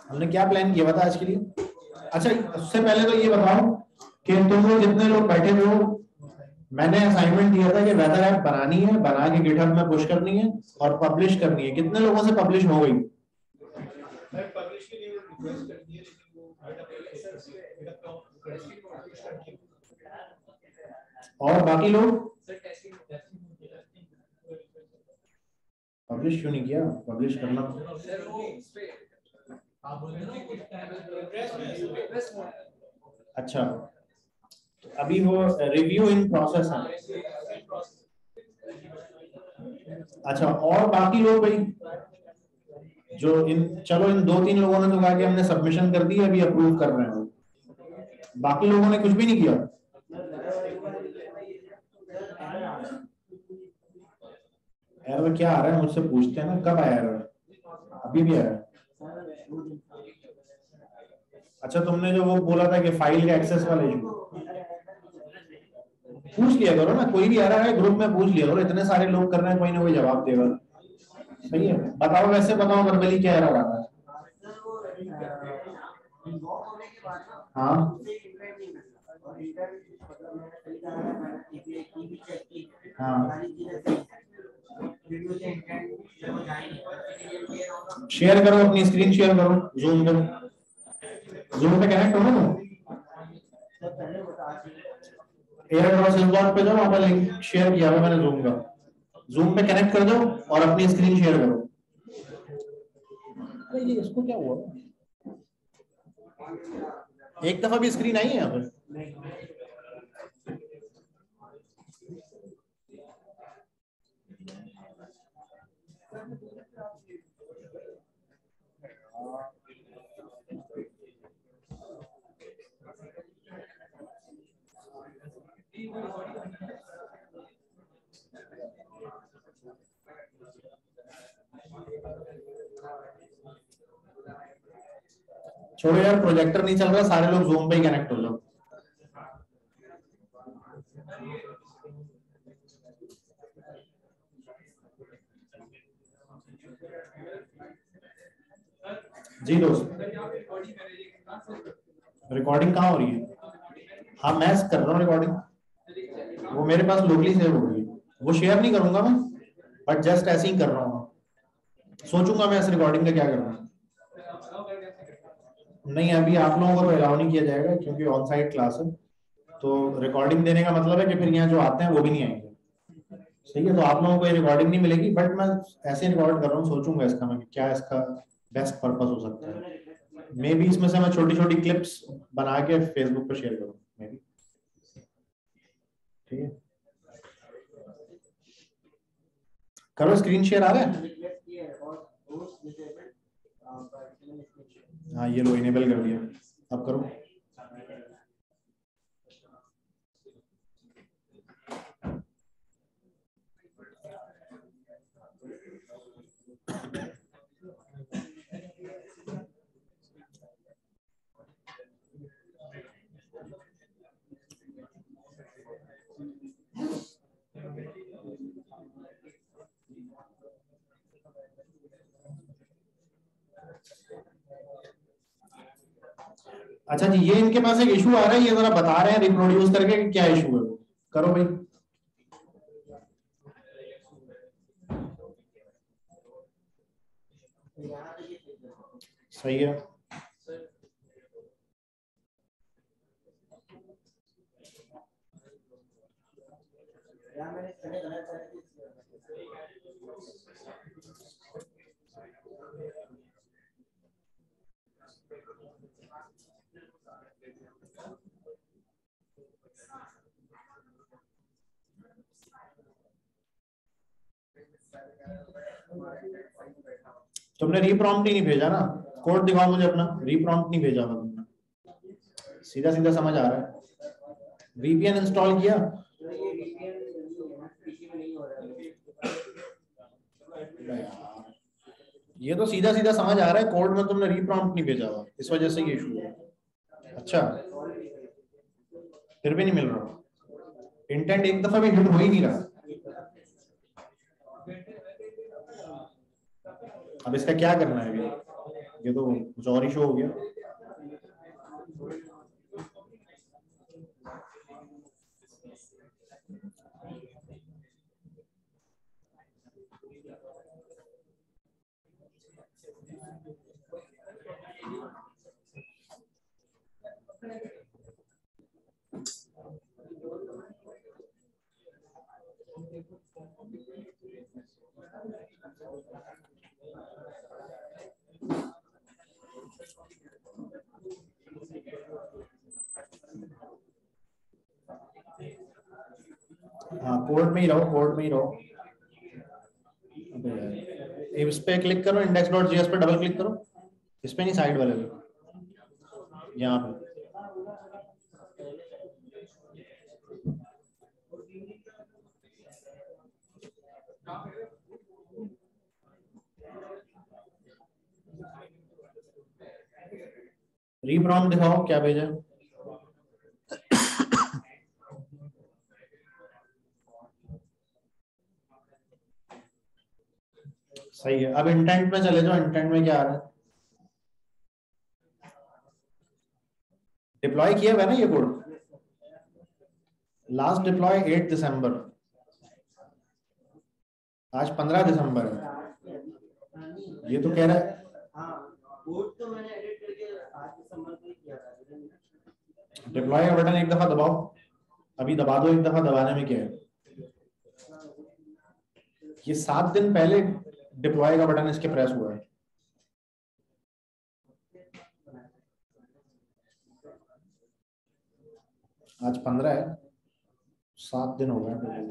हमने क्या प्लान किया था आज के लिए? अच्छा, उससे पहले तो ये बताओ कि तुम लोग जितने लोग बैठे हुए हो, मैंने असाइनमेंट दिया था कि वेदर ऐप बनानी है, बना के गिटहब में पुश करनी है और पब्लिश करनी है। कितने लोगों से पब्लिश हो गई? पब्लिश के लिए रिक्वेस्ट कर दी है, लेकिन वो और बाकी लोग पब्लिश क्यों नहीं किया? पब्लिश करना। अच्छा, अभी वो रिव्यू इन प्रोसेस है। अच्छा, और बाकी लोग भाई जो चलो इन 2-3 लोगों ने तो कहा कि हमने सबमिशन कर दी, अभी अप्रूव कर रहे हैं। बाकी लोगों ने कुछ भी नहीं किया। एरर क्या आ रहा है मुझसे पूछते हैं ना, कब आया एरर? अभी भी आया? अच्छा, तुमने जो वो बोला था कि फाइल का एक्सेस वाला इशू, पूछ लिया करो ना, कोई भी आ रहा है ग्रुप में पूछ लिया करो, इतने सारे लोग कर रहे हैं, कोई ना कोई जवाब देगा। सही है, बताओ, वैसे बताओ वर्बली क्या एरर आ रहा है? हाँ, हाँ, शेयर करो, अपनी स्क्रीन शेयर करो, जूम पे, जूम पे कनेक्ट हो ना तुम। एयर ड्रॉप सिलबॉट पे जाओ, वहां पर लिंक शेयर किया हुआ मैंने जूम का, जूम पे कनेक्ट कर दो और अपनी स्क्रीन शेयर करो। अरे ये इसको क्या हुआ? एक दफा भी स्क्रीन आई है यहाँ पे? छोड़ो यार, प्रोजेक्टर नहीं चल रहा, सारे लोग जूम पे ही कनेक्ट हो जाओ। जी दोस्त, रिकॉर्डिंग कहाँ हो रही है? हाँ, मैं कर रहा हूँ रिकॉर्डिंग, वो मेरे पास लोकली सेव हो रही है, वो शेयर नहीं करूंगा मैं, बट जस्ट ऐसे ही कर रहा हूँ। सोचूंगा मैं इस रिकॉर्डिंग का क्या करना है। नहीं, अभी आप लोगों को तो अलाउ नहीं किया जाएगा क्योंकि ऑन साइट क्लास है, तो रिकॉर्डिंग देने का मतलब है कि फिर यहाँ जो आते हैं वो भी नहीं आएंगे। सही है, तो आप लोगों को ये रिकॉर्डिंग नहीं मिलेगी, बट मैं ऐसे रिकॉर्ड कर रहा हूँ, सोचूंगा इसका मैं क्या इसका बेस्ट पर्पस हो सकता है। मे बी इसमें से मैं छोटी छोटी क्लिप्स बना के फेसबुक पे शेयर करूँ, मे बी। ठीक है, करो, स्क्रीन शेयर आ रहा है? हाँ, ये लो, इनेबल कर दिया, अब करो। अच्छा जी, ये इनके पास एक इशू आ रहा है, ये जरा बता रहे हैं रिप्रोड्यूस करके कि क्या इशू है वो। करो भाई। सही है, तुमने रीप्रॉम्प्ट ही नहीं भेजा ना, कोड दिखाओ मुझे अपना, रीप्रॉम्प्ट नहीं भेजा था तुमने, सीधा सीधा समझ आ रहा है। वीपीएन इंस्टॉल किया? ये तो सीधा सीधा समझ आ रहा है, कोड में तुमने रीप्रॉम्प्ट नहीं भेजा हुआ, इस वजह से ये इशू है। अच्छा, फिर भी नहीं मिल रहा, इंटेंट एक दफा भी हिट हो ही नहीं रहा। अब इसका क्या करना है? ये तो कुछ और इशू हो गया। हाँ कोड में ही रहो, कोड में ही रहो। इस पे क्लिक करो, index.js पे डबल क्लिक करो, इस पे नहीं, साइड वाले पे, यहाँ पे। रीप्रॉम्प्ट दिखाओ क्या भेजा। सही है। अब इंटेंट में चले जाओ, इंटेंट में क्या आ रहा है? डिप्लॉय किया हुआ है ना ये कोड, लास्ट डिप्लॉय 8 दिसंबर, आज 15 दिसंबर है। ये तो कह रहा है कोड तो मैंने एडिट करके 8 दिसंबर को ही किया था। डिप्लॉय का बटन एक दफा दबाओ, अभी दबा दो, एक दफा दबाने में क्या है? ये 7 दिन पहले डिप्लॉय का बटन इसके प्रेस हुआ है। आज 15 है, 7 दिन हो गए।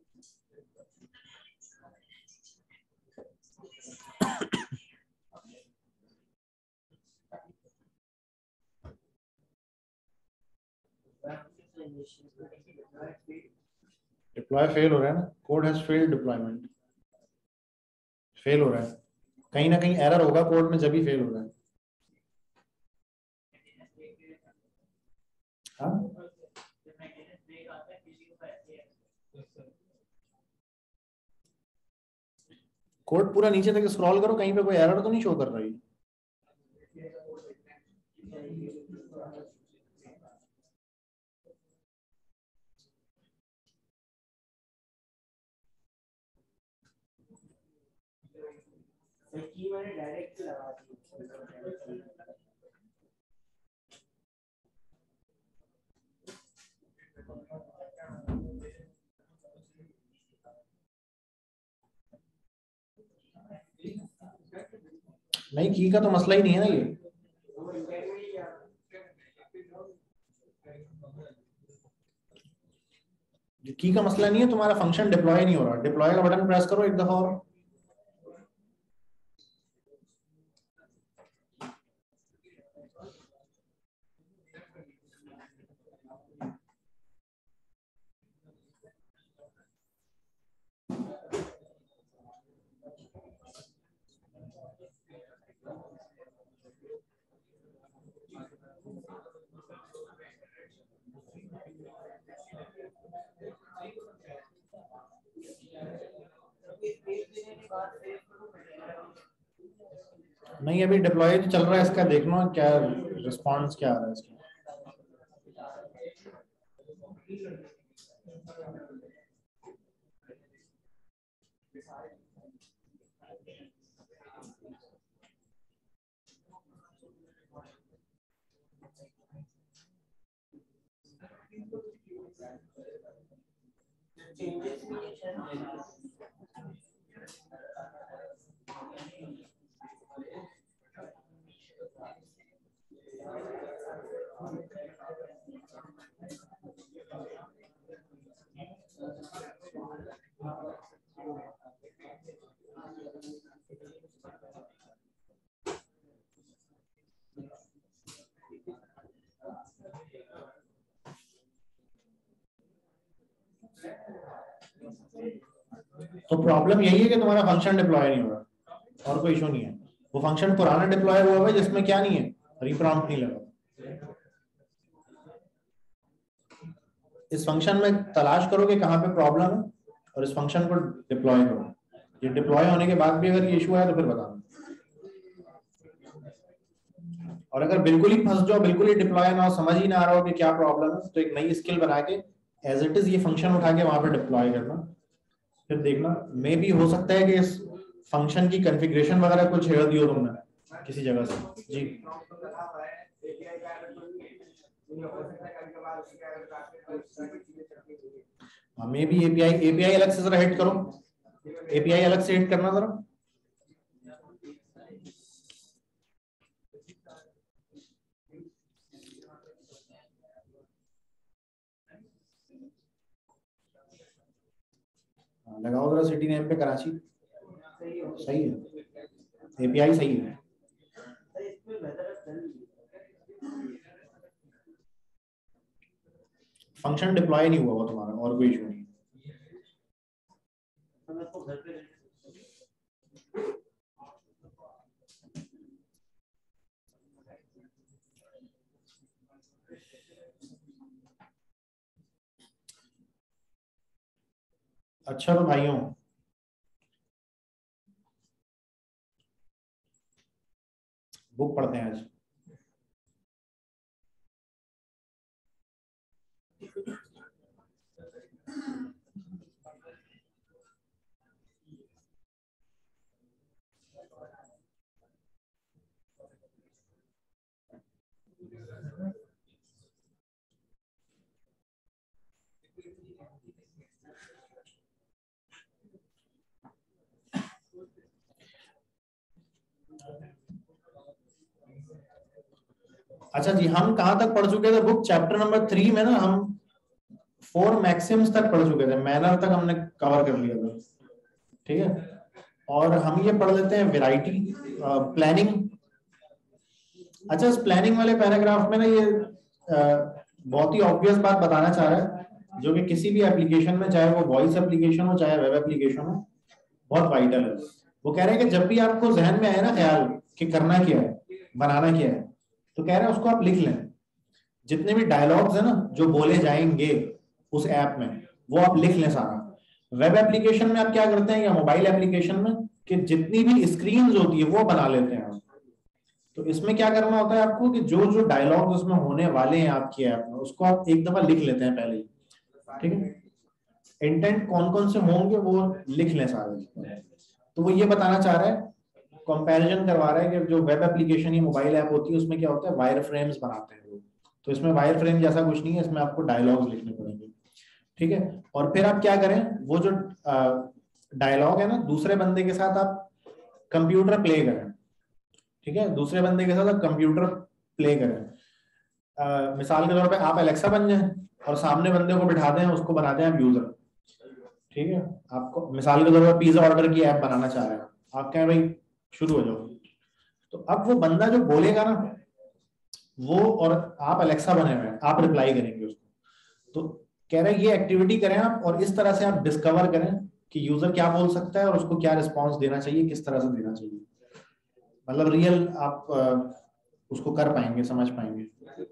डिप्लॉय फेल हो रहा है ना, code has failed deployment, fail हो रहा है, कहीं ना कहीं एरर होगा कोड में, जब भी फेल हो रहा है। हाँ कोड पूरा नीचे तक स्क्रॉल करो, कहीं पे कोई एरर तो नहीं शो कर रही। की मैंने डायरेक्ट लगा दी। नहीं, की का तो मसला ही नहीं है ना ये। की का मसला नहीं है, तुम्हारा फंक्शन डिप्लॉय नहीं हो रहा। डिप्लॉय का बटन प्रेस करो एक दफा और, नहीं अभी डिप्लॉय तो चल रहा है इसका, देखना क्या रिस्पॉन्स क्या आ रहा है इसका। तो प्रॉब्लम यही है कि तुम्हारा फंक्शन डिप्लॉय नहीं हो रहा, और कोई इशू नहीं है। वो फंक्शन पुराना डिप्लॉय हुआ है जिसमें क्या नहीं है, रीप्रॉम्प्ट नहीं लगा। इस फंक्शन में तलाश करो कि कहाँ पे प्रॉब्लम है और इस फंक्शन को डिप्लॉय करो। ये डिप्लॉय होने के बाद भी अगर ये इशू है तो फिर बताना। और अगर बिल्कुल ही फंस जाओ, बिल्कुल ही डिप्लॉय ना हो, समझ ही ना आ रहा हो कि क्या प्रॉब्लम है, तो एक नई स्किल बना के एज इट इज ये फंक्शन उठा के वहां पे डिप्लॉय करना, फिर देखना मे बी हो सकता है कि इस फंक्शन की कॉन्फ़िगरेशन वगैरह कुछ छेड़ दियो तुमने किसी जगह से। जी मे बी एपीआई अलग से जरा हिट करो, एपीआई अलग से हिट करना जरा। लगाओ जरा सिटी नेम पे कराची, सही है, एपीआई सही है। फंक्शन डिप्लॉय नहीं हुआ तुम्हारा, और कोई इशू नहीं। अच्छा तो भाइयों, बुक पढ़ते हैं आज। अच्छा जी, हम कहां तक पढ़ चुके थे बुक? चैप्टर नंबर 3 में ना हम 4 मैक्सिम्स तक पढ़ चुके थे, मैनर तक हमने कवर कर लिया था, ठीक है। और हम ये पढ़ लेते हैं वैरायटी प्लानिंग। अच्छा, इस प्लानिंग वाले पैराग्राफ में ना ये बहुत ही ऑब्वियस बात बताना चाह रहा है, जो कि किसी भी एप्लीकेशन में, चाहे वो वॉइस एप्लीकेशन हो चाहे वेब एप्लीकेशन हो, बहुत वाइटल है। वो कह रहे हैं कि जब भी आपको जहन में आए ना ख्याल कि करना क्या है, बनाना क्या है, तो कह रहे हैं उसको आप लिख लें। जितने भी डायलॉग्स है ना जो बोले जाएंगे उस ऐप में, वो आप लिख लें सारा। वेब एप्लीकेशन में आप क्या करते हैं या मोबाइल एप्लीकेशन में कि जितनी भी स्क्रीन होती है वो बना लेते हैं। तो इसमें क्या करना होता है आपको कि जो जो डायलॉग उसमें होने वाले हैं आपकी ऐप में, उसको आप एक दफा लिख लेते हैं पहले ही, ठीक है। इंटेंट कौन कौन से होंगे वो लिख लें सारे। तो वो ये बताना चाह रहा है, कंपैरिजन करवा रहा है कि जो वेब एप्लीकेशन या मोबाइल ऐप होती है उसमें क्या होता है, वायर फ्रेम्स बनाते हैं लोग। तो इसमें वायर फ्रेम जैसा कुछ नहीं है, इसमें आपको डायलॉग्स लिखने पड़ेंगे, ठीक है। और फिर आप क्या करें, वो जो डायलॉग है ना दूसरे बंदे के साथ आप कंप्यूटर प्ले करें, ठीक है। दूसरे बंदे के साथ आप कंप्यूटर प्ले करें। मिसाल के तौर पे आप एलेक्सा बन जाएं और सामने बंदे को बिठा दें, उसको बना दें आप यूजर, ठीक है। आपको मिसाल के तौर पर पिज्जा ऑर्डर की ऐप बनाना चाह रहे हैं, आप कहें भाई शुरू हो जाओ, तो अब वो बंदा जो बोलेगा ना वो, और आप अलेक्सा बने हुए हैं, आप रिप्लाई करेंगे उसको। तो कह रहे हैं ये एक्टिविटी करें आप, और इस तरह से आप डिस्कवर करें कि यूजर क्या बोल सकता है और उसको क्या रिस्पॉन्स देना चाहिए, किस तरह से देना चाहिए। मतलब रियल आप उसको कर पाएंगे, समझ पाएंगे।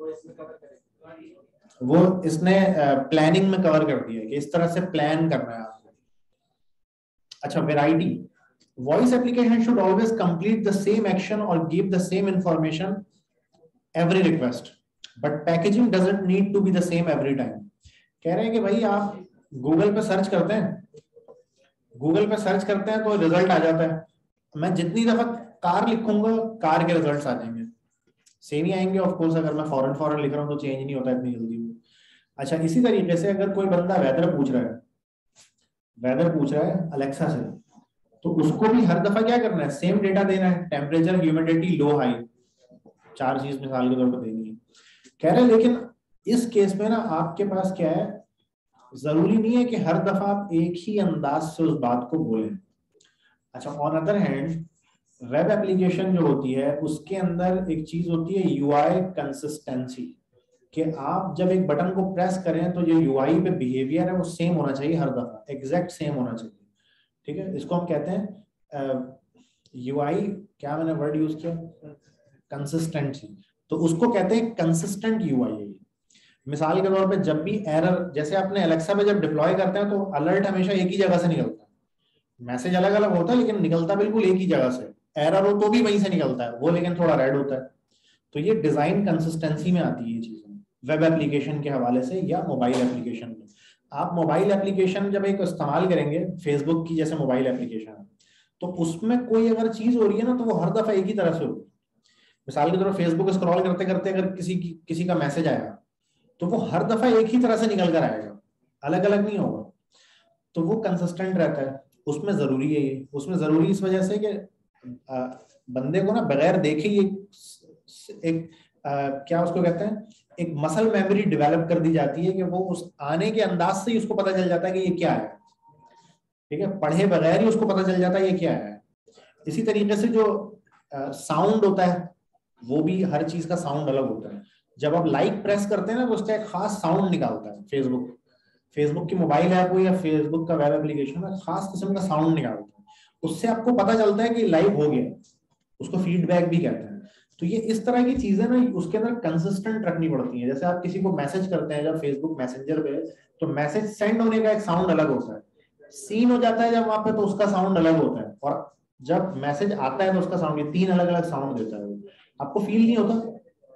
वो इसने प्लानिंग में कवर कर दिया है कि इस तरह से प्लान करना है आपको। अच्छा, variety. Voice application should always complete the same action और give the same information every request, but packaging doesn't need to be the same every time। कह रहे हैं कि भाई आप गूगल पे सर्च करते हैं, गूगल पे सर्च करते हैं तो रिजल्ट आ जाता है। मैं जितनी दफा कार लिखूंगा कार के रिजल्ट्स आ जाएंगे, सेम ही आएंगे ऑफ कोर्स। अगर मैं फॉरेन लिख रहा हूँ तो चेंज नहीं होता इतनी जल्दी। अच्छा, इसी तरीके से अगर कोई बंदा वेदर पूछ रहा है अलेक्सा से, तो उसको भी हर दफा क्या करना है, सेम डेटा देना है, टेम्परेचर, ह्यूमिडिटी, लो हाई, 4 चीज मिसाल के तौर पर देनी है। कह रहे हैं लेकिन इस केस में ना आपके पास क्या है, जरूरी नहीं है कि हर दफा आप एक ही अंदाज से उस बात को बोलें। अच्छा, on other hand web application जो होती है उसके अंदर एक चीज होती है यूआई कंसिस्टेंसी, कि आप जब एक बटन को प्रेस करें तो जो यूआई पे बिहेवियर है वो सेम होना चाहिए हर दफा, एग्जैक्ट सेम होना चाहिए, ठीक है। इसको हम कहते हैं यूआई, क्या मैंने वर्ड यूज किया, कंसिस्टेंसी। तो उसको कहते हैं कंसिस्टेंट यूआई। मिसाल के तौर पे जब भी एरर, जैसे आपने एलेक्सा में जब डिप्लॉय करते हैं तो अलर्ट हमेशा एक ही जगह से निकलता है, मैसेज अलग अलग होता है लेकिन निकलता बिल्कुल एक ही जगह से। एरर हो तो भी वहीं से निकलता है वो, लेकिन थोड़ा रेड होता है। तो ये डिजाइन कंसिस्टेंसी में आती है ये चीजें, वेब एप्लीकेशन के हवाले से या मोबाइल एप्लीकेशन में। आप मोबाइल एप्लीकेशन जब एक इस्तेमाल करेंगे, फेसबुक की जैसे मोबाइल एप्लीकेशन है, तो उसमें कोई अगर चीज हो रही है ना तो वो हर दफा एक ही तरह से होगी। मिसाल के तौर पर फेसबुक स्क्रॉल करते करते अगर किसी का मैसेज आएगा तो वो हर दफा एक ही तरह से निकल कर आएगा, अलग अलग नहीं होगा। तो वो कंसिस्टेंट रहता है, उसमें जरूरी है ये। उसमें जरूरी इस वजह से कि बंदे को ना बगैर देखे ही एक क्या उसको कहते हैं, एक मसल मेमोरी डेवलप कर दी जाती है कि वो उस आने के अंदाज से ही उसको पता चल जाता है कि ये क्या है। ठीक है, पढ़े बगैर ही उसको पता चल जाता है ये क्या है। इसी तरीके से जो साउंड होता है वो भी हर चीज का साउंड अलग होता है। जब आप लाइक प्रेस करते हैं ना तो उसका एक खास साउंड निकालता है फेसबुक की मोबाइल ऐप हो या फेसबुक का वेब एप्लीकेशन है, खास किस्म का साउंड निकालता है। उससे आपको पता चलता है कि लाइव हो गया, उसको फीडबैक भी कहते हैं। तो ये इस तरह की चीजें ना उसके अंदर कंसिस्टेंट रखनी पड़ती हैं। जैसे आप किसी को मैसेज करते हैं जब फेसबुक मैसेंजर पे, तो मैसेज सेंड होने का एक साउंड अलग होता है, सीन हो जाता है जब वहां पे तो उसका साउंड अलग होता है, और जब मैसेज आता है तो उसका साउंड, ये 3 अलग अलग साउंड देता है। आपको फील नहीं होता,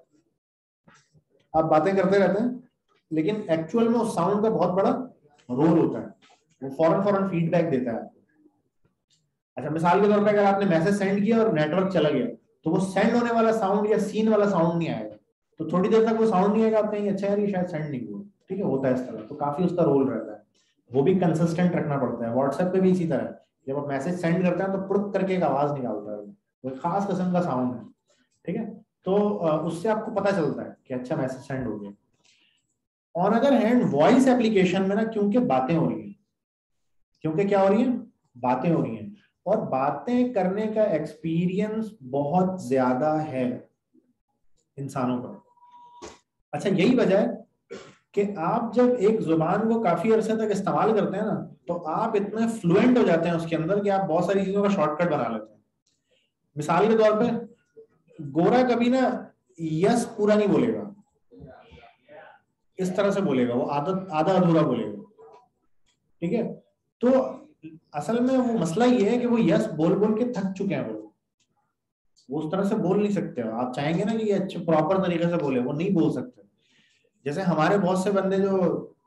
आप बातें करते रहते हैं, लेकिन एक्चुअल में उस साउंड का बहुत बड़ा रोल होता है, वो फौरन फीडबैक देता है। अच्छा, मिसाल के तौर पे अगर आपने मैसेज सेंड किया और नेटवर्क चला गया तो वो सेंड होने वाला साउंड या सीन वाला साउंड नहीं आएगा, तो थोड़ी देर तक वो साउंड नहीं आएगा, आप कहेंगे अच्छा यार ये शायद सेंड नहीं हुआ। ठीक है, होता है इस तरह, तो काफी उसका रोल रहता है, वो भी कंसिस्टेंट रखना पड़ता है। व्हाट्सएप पे भी इसी तरह, जब आप मैसेज सेंड करते हैं तो पुड़क करके एक आवाज निकालता है, वो खास किस्म का साउंड है। ठीक है, तो उससे आपको पता चलता है कि अच्छा मैसेज सेंड हो गया। On other hand voice application में ना, क्योंकि बातें हो रही हैं, क्योंकि क्या हो रही है, बातें हो रही हैं, और बातें करने का एक्सपीरियंस बहुत ज्यादा है इंसानों का। अच्छा, यही वजह है कि आप जब एक जुबान को काफी अरसे तक इस्तेमाल करते हैं ना, तो आप इतने फ्लुएंट हो जाते हैं उसके अंदर कि आप बहुत सारी चीजों का शॉर्टकट बना लेते हैं। मिसाल के तौर पे गोरा कभी ना यस पूरा नहीं बोलेगा, इस तरह से बोलेगा, वो आधा अधूरा बोलेगा। ठीक है, तो असल में वो मसला ये है कि वो यस बोल बोल के थक चुके हैं, वो उस तरह से बोल नहीं सकते। आप चाहेंगे ना कि ये अच्छे प्रॉपर तरीके से बोले, वो नहीं बोल सकते। जैसे हमारे बहुत से बंदे जो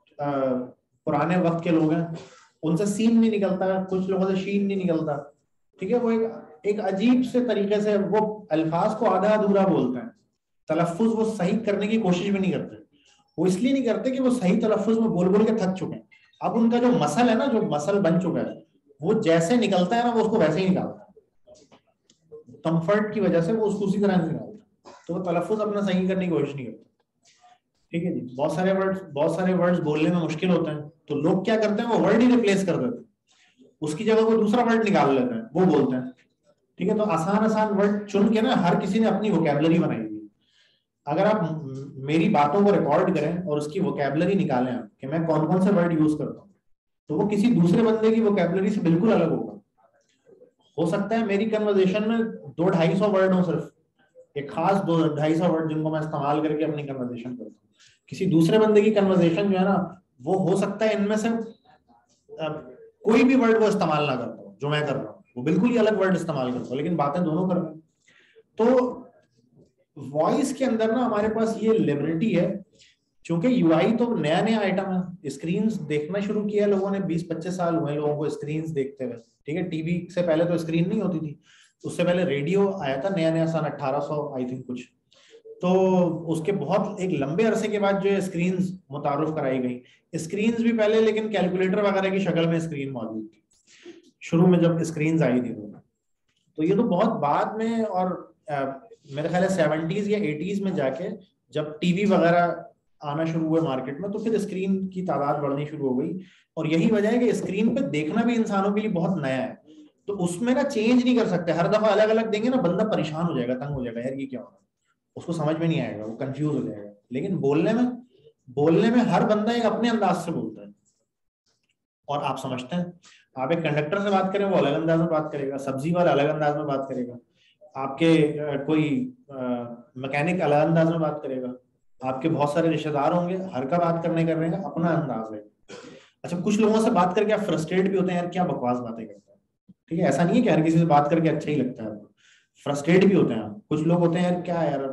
पुराने वक्त के लोग हैं, उनसे सीन नहीं निकलता, कुछ लोगों से शीन नहीं निकलता। ठीक है, वो एक अजीब से तरीके से वो अल्फाज को आधा अधूरा बोलते हैं, तलफ्फुज वो सही करने की कोशिश भी नहीं करते। वो इसलिए नहीं करते कि वो सही तलफ्फुज में बोल बोल के थक चुके हैं। अब उनका जो मसल है ना, जो मसल बन चुका है, वो जैसे निकलता है ना वो उसको वैसे ही निकालता है, कंफर्ट की वजह से वो उसको उसी तरह से निकालता है, तो वो तलफ्फुज अपना सही करने की कोशिश नहीं करता। ठीक है जी, बहुत सारे वर्ड्स बोलने में मुश्किल होते हैं, तो लोग क्या करते हैं, वो वर्ड ही रिप्लेस कर देते हैं, उसकी जगह कोई दूसरा वर्ड निकाल लेते हैं, वो बोलते हैं। ठीक है, तो आसान वर्ड चुन के ना हर किसी ने अपनी वोकैबुलरी बनाई हुई है। अगर आप मेरी बातों को रिकॉर्ड करें और उसकी वोकैबुलरी निकालें कि मैं कौन कौन से वर्ड यूज करता हूँ, तो वो किसी दूसरे बंदे की वोकैबुलरी से बिल्कुल अलग होगा। हो सकता है मेरी कन्वर्सेशन में 200-250 वर्ड हो, सिर्फ एक खास 200-250 वर्ड जिनको मैं इस्तेमाल करके अपनी कन्वर्सेशन करता हूँ। किसी दूसरे बंदे की कन्वर्सेशन जो है ना, वो हो सकता है इनमें से कोई भी वर्ड वो इस्तेमाल ना करता हूँ जो मैं कर रहा हूँ, वो बिल्कुल ही अलग वर्ड इस्तेमाल करता हूँ, लेकिन बातें दोनों कर रहे हैं। तो वॉइस के अंदर ना हमारे पास ये लिबर्टी है, क्योंकि यूआई तो नया नया आइटम है। स्क्रीन्स देखना शुरू किया लोगों ने, 20-25 साल हुए लोगों को स्क्रीन्स देखते हुए। ठीक है, टीवी से पहले तो स्क्रीन नहीं होती थी, उससे पहले रेडियो आया था नया सन 1800 आई थिंक कुछ। तो उसके बहुत एक लंबे अरसे के बाद जो स्क्रीन्स मुतारुफ कराई गई। स्क्रीन्स भी पहले लेकिन कैलकुलेटर वगैरह की शक्ल में स्क्रीन मौजूद थी शुरू में जब स्क्रीन्स आई थी। तो ये तो बहुत बाद में, और मेरे ख्याल है 70s या 80s में जाके जब टीवी वगैरह आना शुरू हुए मार्केट में, तो फिर स्क्रीन की तादाद बढ़नी शुरू हो गई। और यही वजह है कि स्क्रीन पे देखना भी इंसानों के लिए बहुत नया है, तो उसमें ना चेंज नहीं कर सकते, हर दफा अलग अलग देंगे ना बंदा परेशान हो जाएगा, तंग हो जाएगा, यार ये क्या हो रहा है, उसको समझ में नहीं आएगा, वो कंफ्यूज हो जाएगा। लेकिन बोलने में हर बंदा एक अपने अंदाज से बोलता है और आप समझते हैं। आप एक कंडक्टर से बात करें, वो अलग अंदाज में बात करेगा, सब्जी वाला अलग अंदाज में बात करेगा, आपके कोई मैकेनिक अलग अंदाज में बात करेगा, आपके बहुत सारे रिश्तेदार होंगे, हर का बात करने का अपना अंदाज है। अच्छा, कुछ लोगों से बात करके आप फ्रस्ट्रेट भी होते हैं, यार क्या बकवास बातें करते हैं। ठीक है, ऐसा नहीं है कि हर किसी से बात करके अच्छा ही लगता है, फ्रस्ट्रेट भी होते हैं आप। कुछ लोग होते हैं यार क्या यार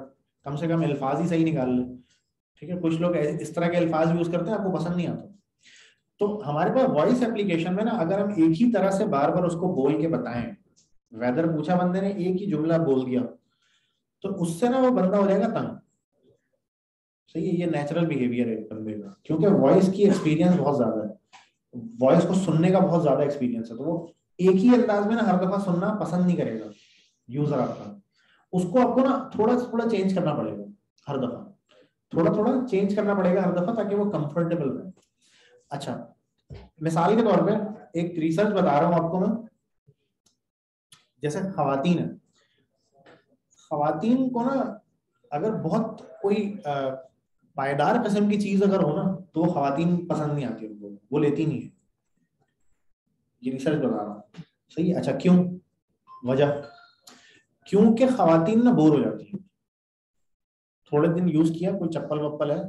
कम से कम अल्फाज ही सही निकाल ले। ठीक है, कुछ लोग इस तरह के अल्फाज यूज करते हैं, आपको पसंद नहीं आता। तो हमारे पास वॉइस एप्लीकेशन में ना, अगर हम एक ही तरह से बार बार उसको बोल के बताएं, वेदर पूछा बंदे ने, एक ही जुमला बोल दिया, तो उससे ना वो बंदा हो जाएगा तंग। सही है, ये नेचुरल बिहेवियर है बंदे का, क्योंकि वॉइस की एक्सपीरियंस बहुत ज्यादा है, वॉइस को सुनने का बहुत ज्यादा एक्सपीरियंस है, तो वो एक ही अंदाज में ना हर दफा सुनना पसंद नहीं करेगा यूजर आपका। उसको आपको ना थोड़ा थोड़ा चेंज करना पड़ेगा हर दफा, थोड़ा थोड़ा चेंज करना पड़ेगा हर दफा, ताकि वो कंफर्टेबल रहे। अच्छा, मिसाल के तौर पे एक रिसर्च बता रहा हूं आपको मैं। जैसे खवातीन है, खवातीन को ना अगर बहुत कोई पायदार किस्म की चीज अगर हो ना, तो वो खवातीन पसंद नहीं आती उनको, वो लेती नहीं है। ये रिसर्च बता रहा हूँ। सही है। अच्छा, क्यों? वजह, क्योंकि खवातीन ना बोर हो जाती है। थोड़े दिन यूज किया, कोई चप्पल वप्पल है,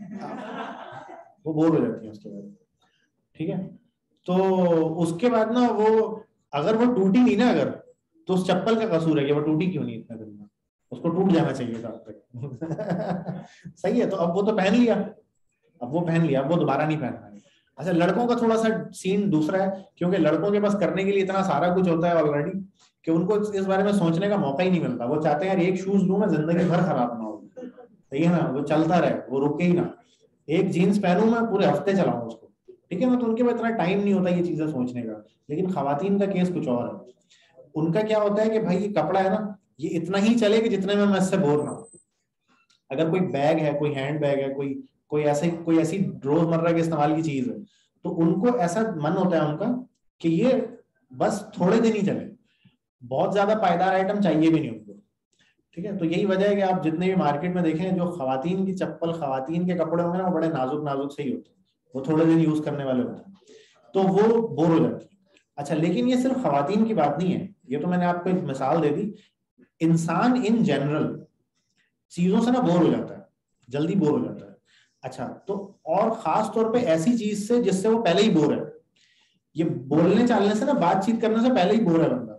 वो बोर हो जाती है उसके बाद। ठीक है, तो उसके बाद ना वो, अगर वो टूटी नहीं ना अगर, तो उस चप्पल का कसूर है कि वो टूटी क्यों नहीं इतना दिन में, उसको टूट जाना चाहिए था अब तक। सही है, तो अब वो तो पहन लिया, अब वो पहन लिया, अब वो दोबारा नहीं पहनना है। अच्छा, लड़कों का थोड़ा सा सीन दूसरा है, क्योंकि लड़कों के पास करने के लिए इतना सारा कुछ होता है ऑलरेडी कि उनको इस बारे में सोचने का मौका ही नहीं मिलता। वो चाहते हैं यार एक शूज लूं मैं, जिंदगी भर खराब ना हो। सही है ना, वो चलता रहे, वो रुके ही ना। एक जीन्स पहनूं मैं, पूरे हफ्ते चलाऊं उसको। ठीक है ना, तो उनके पास इतना टाइम नहीं होता ये चीजें सोचने का। लेकिन खवातीन का केस कुछ और है। उनका क्या होता है कि भाई ये कपड़ा है ना, ये इतना ही चले कि जितने में मैं इससे बोर ना हूं। अगर कोई बैग है, कोई हैंड बैग है, कोई ऐसी रोजमर्रा के इस्तेमाल की चीज है, तो उनको ऐसा मन होता है उनका कि ये बस थोड़े दिन ही चले, बहुत ज्यादा पायदार आइटम चाहिए भी नहीं उनको। ठीक है, तो यही वजह है कि आप जितने भी मार्केट में देखें, जो खवातीन की चप्पल, खवातीन के कपड़े होंगे ना, वो बड़े नाजुक नाजुक से ही होते हैं, वो थोड़े दिन यूज करने वाले होते हैं, तो वो बोर हो जाती है। अच्छा, लेकिन ये सिर्फ खवातीन की बात नहीं है, ये तो मैंने आपको एक मिसाल दे दी। इंसान इन जनरल चीजों से ना बोर हो जाता है, जल्दी बोर हो जाता है। अच्छा, तो और खास तौर पे ऐसी चीज से जिससे वो पहले ही बोर है। ये बोलने चालने से ना, बातचीत करने से पहले ही बोर है बंदा।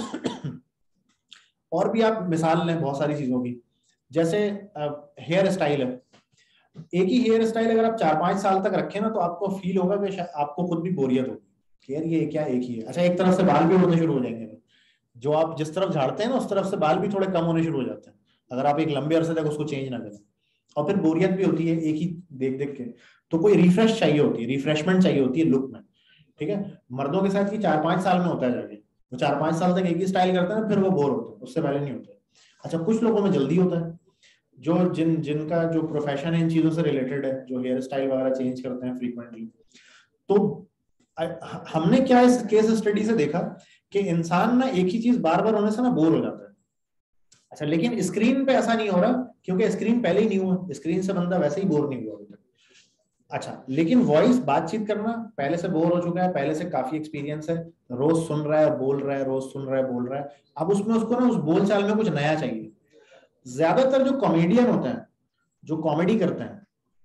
और भी आप मिसाल लें बहुत सारी चीजों की, जैसे हेयर स्टाइल है। एक ही हेयर स्टाइल अगर आप 4-5 साल तक रखें ना, तो आपको फील होगा कि आपको खुद भी बोरियत होगी कि यार ये क्या एक ही है। अच्छा, एक तरफ से बाल भी उड़ने शुरू हो जाएंगे, जो आप जिस तरफ झाड़ते हैं ना, उस तरफ से बाल भी थोड़े कम होने शुरू हो जाते हैं, अगर आप एक लंबे अरसे तक उसको चेंज ना करें। और फिर बोरियत भी होती है एक ही देख देख के, तो कोई रिफ्रेश चाहिए होती है, रिफ्रेशमेंट चाहिए होती है लुक में। ठीक है, मर्दों के साथ ये 4-5 साल में होता है जाके, वो 4-5 साल तक एक ही स्टाइल करते हैं, फिर वो बोर होते हैं, उससे पहले नहीं होते। अच्छा, कुछ लोगों में जल्दी होता है, जो जिनका जो प्रोफेशन है इन चीजों से रिलेटेड है, जो हेयर स्टाइल वगैरह चेंज करते हैं फ्रीक्वेंटली। तो हमने क्या इस केस स्टडी से देखा कि इंसान ना एक ही चीज बार बार होने से ना बोर हो जाता है। अच्छा, लेकिन स्क्रीन पे ऐसा नहीं हो रहा, क्योंकि स्क्रीन पहले ही नहीं हुआ, स्क्रीन से बंदा वैसे ही बोर नहीं हुआ अभी तक। अच्छा, लेकिन वॉइस, बातचीत करना, पहले से बोर हो चुका है, पहले से काफी एक्सपीरियंस है, रोज सुन रहा है बोल रहा है, रोज सुन रहा है बोल रहा है। अब उसमें उसको ना उस बोलचाल में कुछ नया चाहिए। ज्यादातर जो कॉमेडियन होते हैं, जो कॉमेडी करते हैं,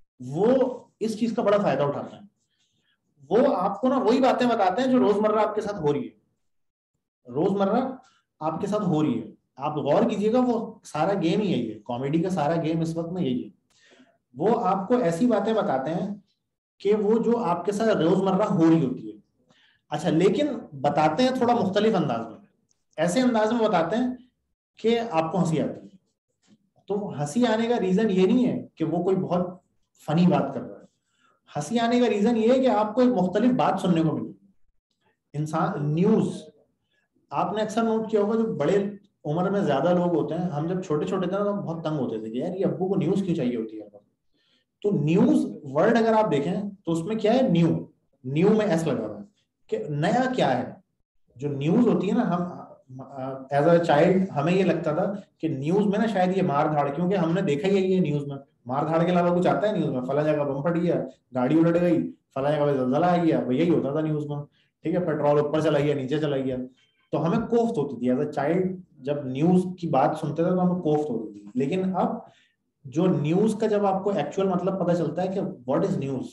वो इस चीज का बड़ा फायदा उठाते हैं। वो आपको ना वही बातें बताते हैं जो रोजमर्रा आपके साथ हो रही है, रोजमर्रा आपके साथ हो रही है। आप गौर कीजिएगा, वो सारा गेम ही यही है, कॉमेडी का सारा गेम इस वक्त में यही है। वो आपको ऐसी बातें बताते हैं कि वो जो आपके साथ रोजमर्रा हो रही होती है। अच्छा, लेकिन बताते हैं थोड़ा मुख्तलिफ अंदाज में, ऐसे अंदाज में बताते हैं कि आपको हंसी आती है। तो हंसी आने का रीजन ये नहीं है कि वो कोई बहुत फनी बात कर रहा है, हंसी आने का रीजन ये है कि आपको एक मुख्तलिफ बात सुनने को मिली। इंसान, न्यूज, आपने अक्सर नोट किया होगा, जो बड़े उम्र में ज्यादा लोग होते हैं, हम जब छोटे छोटे थे ना, तो बहुत तंग होते थे कि यार ये अब्बू को न्यूज क्यों चाहिए होती है। तो न्यूज वर्ड अगर आप देखें तो उसमें क्या है, न्यू, न्यू में एस लगा हुआ है कि नया क्या है। जो न्यूज होती है ना, हम एज अ चाइल्ड हमें ये लगता था कि न्यूज में ना शायद ये मार धाड़, क्योंकि हमने देखा ही है न्यूज में, मार धाड़ के अलावा कुछ आता है न्यूज में? फला जगह बम फट गया, गाड़ी उलट गई, फला जगह जलजला आ गया, यही होता था न्यूज में। ठीक है, पेट्रोल ऊपर चला गया, नीचे चला गया। तो हमें कोफ्त होती थी एज अ चाइल्ड, जब न्यूज की बात सुनते थे तो हमें कोफ्त होती थी। लेकिन अब जो न्यूज का जब आपको एक्चुअल मतलब पता चलता है कि व्हाट इज न्यूज,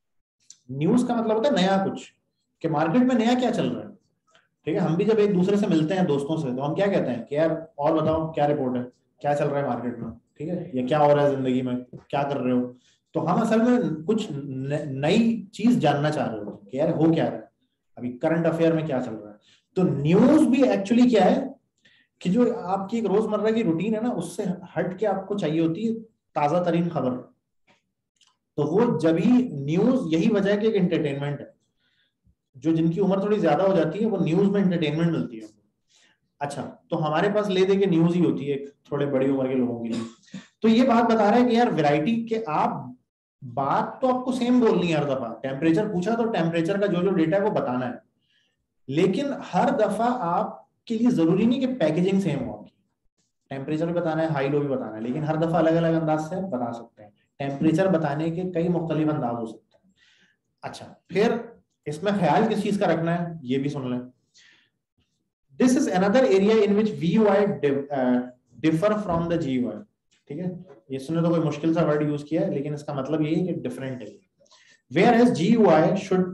न्यूज का मतलब होता है नया कुछ, कि मार्केट में नया क्या चल रहा है। ठीक है, हम भी जब एक दूसरे से मिलते हैं दोस्तों से, तो हम क्या कहते हैं कि यार और बताओ क्या रिपोर्ट है, क्या चल रहा है मार्केट में। ठीक है, या क्या हो रहा है जिंदगी में, क्या कर रहे हो। तो हम असल में कुछ नई चीज जानना चाह रहे हो कि यार हो क्या रहा है अभी, करंट अफेयर में क्या चल रहा है। तो न्यूज भी एक्चुअली क्या है कि जो आपकी एक रोजमर्रा की रूटीन है ना, उससे हट के आपको चाहिए होती है ताजा तरीन खबर। तो वो जब ही न्यूज, यही वजह है कि एक एंटरटेनमेंट है, जो जिनकी उम्र थोड़ी ज्यादा हो जाती है वो न्यूज में एंटरटेनमेंट मिलती है। अच्छा, तो हमारे पास ले दे के न्यूज ही होती है थोड़े बड़ी उम्र के लोगों के लिए। तो ये बात बता रहा है कि यार वैरायटी के, आप बात तो आपको सेम बोलनी है हर दफा। टेम्परेचर पूछा तो टेम्परेचर का जो जो डेटा है वो बताना है, लेकिन हर दफा आपके लिए जरूरी नहीं कि पैकेजिंग सेम हो आपकी। टेम्परेचर भी बताना है, हाई लो भी बताना है, लेकिन हर दफा अलग अलग अंदाज से बता सकते हैं। टेम्परेचर बताने के कई मुख्तलिफ अंदाज हो सकते हैं। अच्छा, फिर इसमें ख्याल किस चीज का रखना है ये भी सुन लें। This is another area in which VUI differ from the GUI। ठीक है, इसने तो कोई मुश्किल सा वर्ड यूज किया है, लेकिन इसका मतलब ये है कि डिफरेंट है। Whereas GUI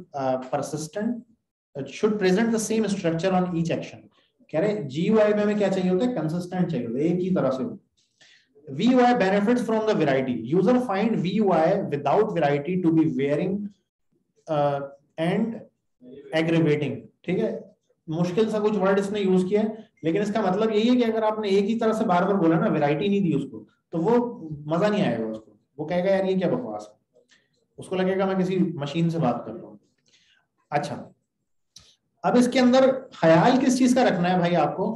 should present the same structure on each action। कह रहे GUI में हमें क्या चाहिए होता है, कंसिस्टेंट चाहिए होता है, एक ही तरह से हो। VUI benefits from the variety। User find VUI without variety to be wearing and aggravating। ठीक है, मुश्किल सा कुछ वर्ड इसने यूज किया है, लेकिन इसका मतलब यही है कि अगर आपने एक ही तरह से बार बार बोला ना, वैरायटी नहीं दी उसको, तो वो मजा नहीं आएगा उसको। वो कहेगा यार ये क्या बकवास है, उसको लगेगा मैं किसी मशीन से बात कर रहा हूं। अच्छा, अब इसके अंदर ख्याल किस चीज का रखना है भाई आपको,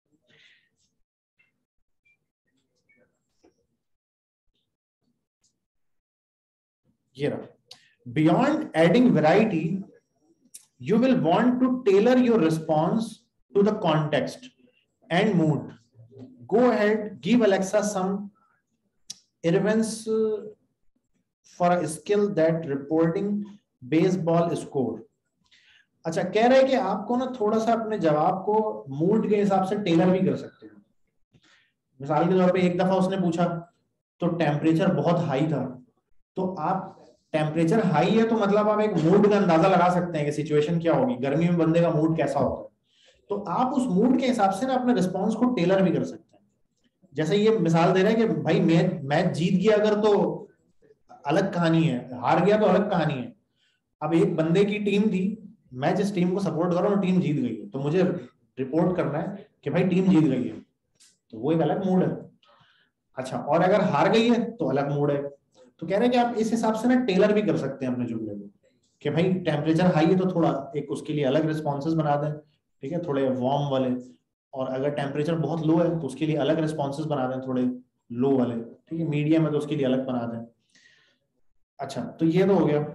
ये रहा, beyond adding variety you will want to tailor your response to the context and mood। Go ahead, give Alexa some irrelevance for a skill that reporting baseball score। अच्छा, कह रहे हैं कि आपको ना थोड़ा सा अपने जवाब को मूड के हिसाब से टेलर भी कर सकते हो। मिसाल के तौर पे एक दफा उसने पूछा तो टेम्परेचर बहुत हाई था, तो आप टेम्परेचर हाई है तो मतलब आप एक मूड का अंदाजा लगा सकते हैं कि सिचुएशन क्या होगी, गर्मी में बंदे का मूड कैसा होता है। तो आप उस मूड के हिसाब से ना अपने रिस्पॉन्स को टेलर भी कर सकते हैं। जैसे ये मिसाल दे रहे हैं कि भाई मैच जीत गया अगर तो अलग कहानी है, हार गया तो अलग कहानी है। अब एक बंदे की टीम थी, मैं जिस टीम को सपोर्ट कर रहा हूँ टीम जीत गई है, तो मुझे रिपोर्ट करना है कि भाई टीम जीत गई है, तो वो एक अलग मूड है। अच्छा, और अगर हार गई है तो अलग मूड है। तो कह रहे हैं कि आप इस हिसाब से ना टेलर भी कर सकते हैं अपने जुमले को, कि भाई टेम्परेचर हाई है तो थोड़ा एक उसके लिए अलग रिस्पॉन्सेज बना दें, ठीक है, थोड़े वार्म वाले। और अगर टेम्परेचर बहुत लो है तो उसके लिए अलग रिस्पॉन्सेज बना दें, थोड़े लो वाले। ठीक है, मीडियम है तो उसके लिए अलग बना दें। अच्छा, तो ये तो हो गया।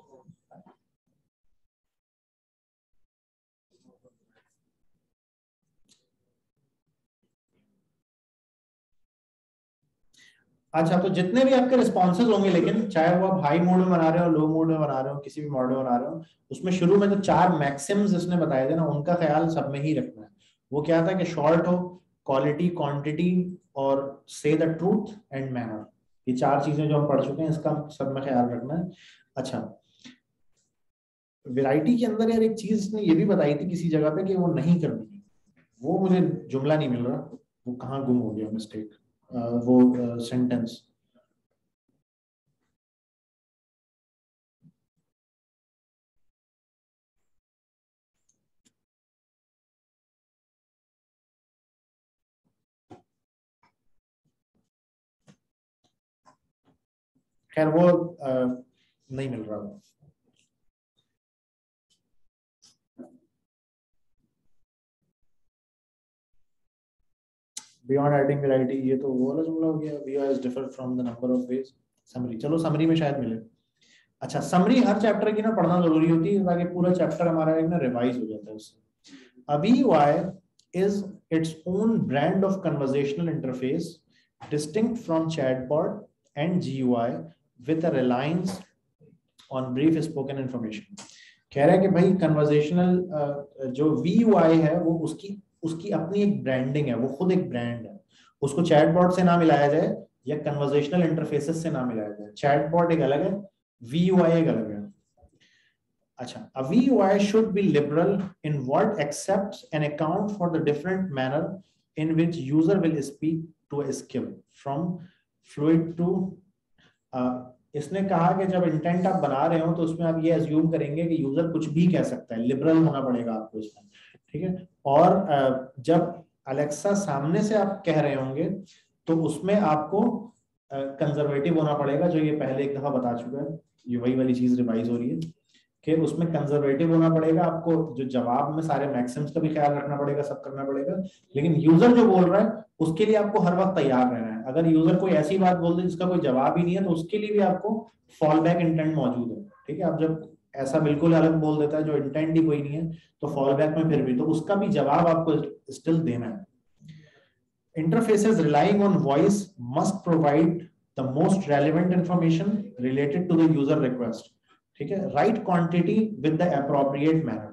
अच्छा, तो जितने भी आपके रिस्पॉन्सेज होंगे, लेकिन चाहे वो आप हाई मोड में बना रहे हो, लो मोड में बना रहे हो, किसी भी मोड में बना रहे हो, उसमें शुरू में जो 4 मैक्सिम्स इसने बताए थे ना, उनका ख्याल सब में ही रखना है। वो क्या था कि शॉर्ट हो, क्वालिटी, क्वांटिटी और से द ट्रूथ एंड मैनर। ये 4 चीजें जो हम पढ़ चुके हैं, इसका सब में ख्याल रखना है। अच्छा, वैरायटी के अंदर यार एक चीज इसने ये भी बताई थी किसी जगह पे कि वो नहीं करनी है, वो मुझे जुमला नहीं मिल रहा, वो कहाँ गुम हो गया मिस्टेक, वो सेंटेंस। खैर वो नहीं मिल रहा। बियॉन्ड एडिंग वैरायटी, ये तो वो वाला जुमला हो गया, VUI is differ from the number of ways. Summary, चलो समरी में शायद मिले। अच्छा, समरी हर चैप्टर की ना पढ़ना जरूरी होती है, ताकि पूरा चैप्टर हमारा एक ना रिवाइज हो जाता है उससे। अब VUI is its own brand of conversational interface distinct from chatbot and GUI with a reliance on brief spoken information। कह रहा है कि भाई कन्वर्सेशनल जो VUI है वो उसकी उसकी अपनी एक ब्रांडिंग है, वो खुद एक ब्रांड है। उसको चैटबॉट से ना मिलाया जाए या कन्वर्सेशनल इंटरफेसेस से ना मिलाया जाए। चैटबॉट एक अलग है, VUI एक अलग है। अच्छा, a VUI should be liberal in what accepts and account for the different manner in which user will speak to a skill from fluid to, इसने कहा कि जब इंटेंट आप बना रहे हो तो उसमें आप ये अज्यूम करेंगे कि यूजर कुछ भी कह सकता है, लिबरल होना पड़ेगा आपको इसमें, ठीक है। और जब अलेक्सा सामने से आप कह रहे होंगे तो उसमें आपको कंजर्वेटिव होना पड़ेगा, जो ये पहले एक दफा बता चुका है, ये वही वाली चीज रिवाइज हो रही है कि उसमें कंजर्वेटिव होना पड़ेगा आपको, जो जवाब में सारे मैक्सिम्स का भी ख्याल रखना पड़ेगा, सब करना पड़ेगा। लेकिन यूजर जो बोल रहा है उसके लिए आपको हर वक्त तैयार रहना है। अगर यूजर कोई ऐसी बात बोल दे जिसका कोई जवाब ही नहीं है तो उसके लिए भी आपको फॉल बैक इंटेंट मौजूद है, ठीक है। अब जब ऐसा बिल्कुल अलग बोल देता है जो इंटेंट ही कोई नहीं है तो फॉल बैक में फिर भी तो उसका भी जवाब आपको स्टिल देना है। Interfaces relying on voice must provide the most relevant information related to the user request, ठीक है। Right quantity with the appropriate manner,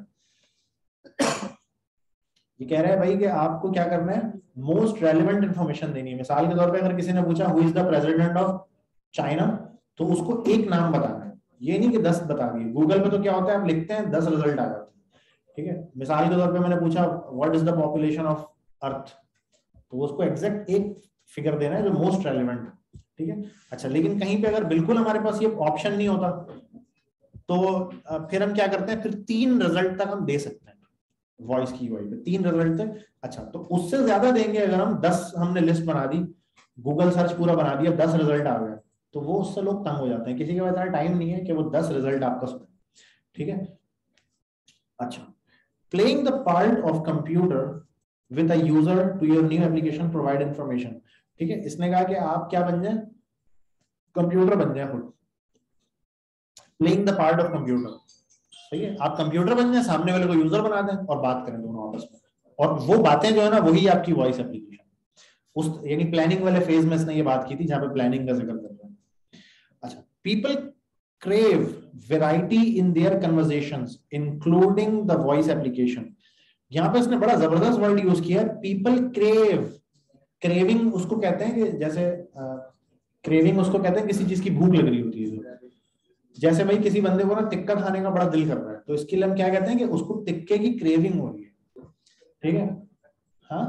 ये कह रहा है भाई कि आपको क्या करना है, मोस्ट रेलिवेंट इंफॉर्मेशन देनी है। मिसाल के तौर पे अगर किसी ने पूछा who is the president of China, तो उसको एक नाम बताना है, ये नहीं कि 10 बता दिए। गूगल पे तो क्या होता है, आप लिखते हैं 10 रिजल्ट आ जाते हैं, ठीक है। मिसाल के तौर पे मैंने पूछा what is the population of earth, तो उसको एग्जैक्ट एक फिगर देना है जो मोस्ट रेलिवेंट है, ठीक है। अच्छा, लेकिन कहीं पे अगर बिल्कुल हमारे पास ये ऑप्शन नहीं होता तो फिर हम क्या करते हैं, फिर 3 रिजल्ट तक हम दे सकते हैं वॉइस की वॉइस पे, 3 रिजल्ट तक। अच्छा, तो उससे ज्यादा देंगे अगर हम 10, हमने लिस्ट बना दी, गूगल सर्च पूरा बना दिया, 10 रिजल्ट आ गए, तो वो उससे लोग तंग हो जाते हैं। किसी के पास इतना टाइम नहीं है कि वो 10 रिजल्ट आपका सुने, ठीक है। अच्छा, playing the part of computer with a user to your new application provide information, ठीक है। इसने कहा कि आप क्या बन जाए, कंप्यूटर बन जाए खुद, playing the part of computer, सही है। आप कंप्यूटर बन जाए, सामने वाले को यूजर बना दें और बात करें दोनों आपस में, और वो बातें जो है ना वही आपकी वॉइस एप्लीकेशन। उस यानी प्लानिंग वाले फेज में इसने ये बात की थी जहां पे प्लानिंग का जिक्र कर रहे हैं। अच्छा, people crave variety in their conversations including the voice application, यहाँ पे इसने बड़ा जबरदस्त वर्ड यूज किया, पीपल क्रेव। क्रेविंग उसको कहते हैं कि जैसे क्रेविंग उसको कहते हैं किसी चीज की भूख लग रही होती है। जैसे भाई किसी बंदे को ना टिक्का खाने का बड़ा दिल कर रहा है, तो इसके लिए हम क्या कहते हैं कि उसको टिक्के की क्रेविंग हो रही है, ठीक है। हाँ,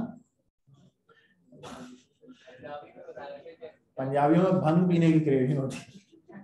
पंजाबियों में भंग पीने की क्रेविंग होती है,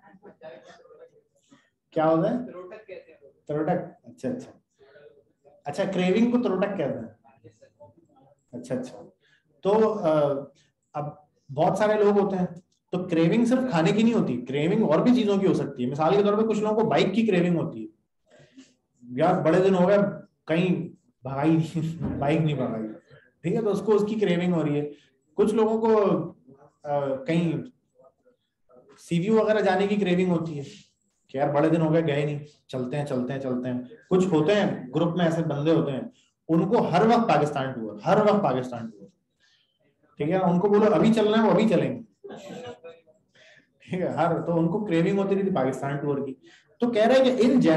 क्या होता है, त्रोटक। अच्छा अच्छा अच्छा, क्रेविंग को त्रोटक कहते हैं। अच्छा अच्छा, तो अब बहुत सारे लोग होते हैं, तो क्रेविंग सिर्फ खाने की नहीं होती, क्रेविंग और भी चीजों की हो सकती है। मिसाल के तौर पे कुछ लोगों को बाइक की क्रेविंग होती है, यार बड़े दिन हो गए कहीं भाई बाइक नहीं भगाई, ठीक है, तो उसको उसकी क्रेविंग हो रही है। कुछ लोगों को कहीं सीव्यू वगैरह जाने की क्रेविंग होती है कि यार बड़े दिन हो गए गए नहीं, चलते हैं चलते हैं चलते हैं। कुछ होते हैं ग्रुप में ऐसे बंदे होते हैं, उनको हर वक्त पाकिस्तान टूर, हर वक्त पाकिस्तान टूर, ठीक है। उनको बोलो अभी चलना है वो अभी चलेंगे, ठीक है। हर तो उनको क्रेविंग होती थी पाकिस्तान टूर की। तो कह रहे हैं कि इन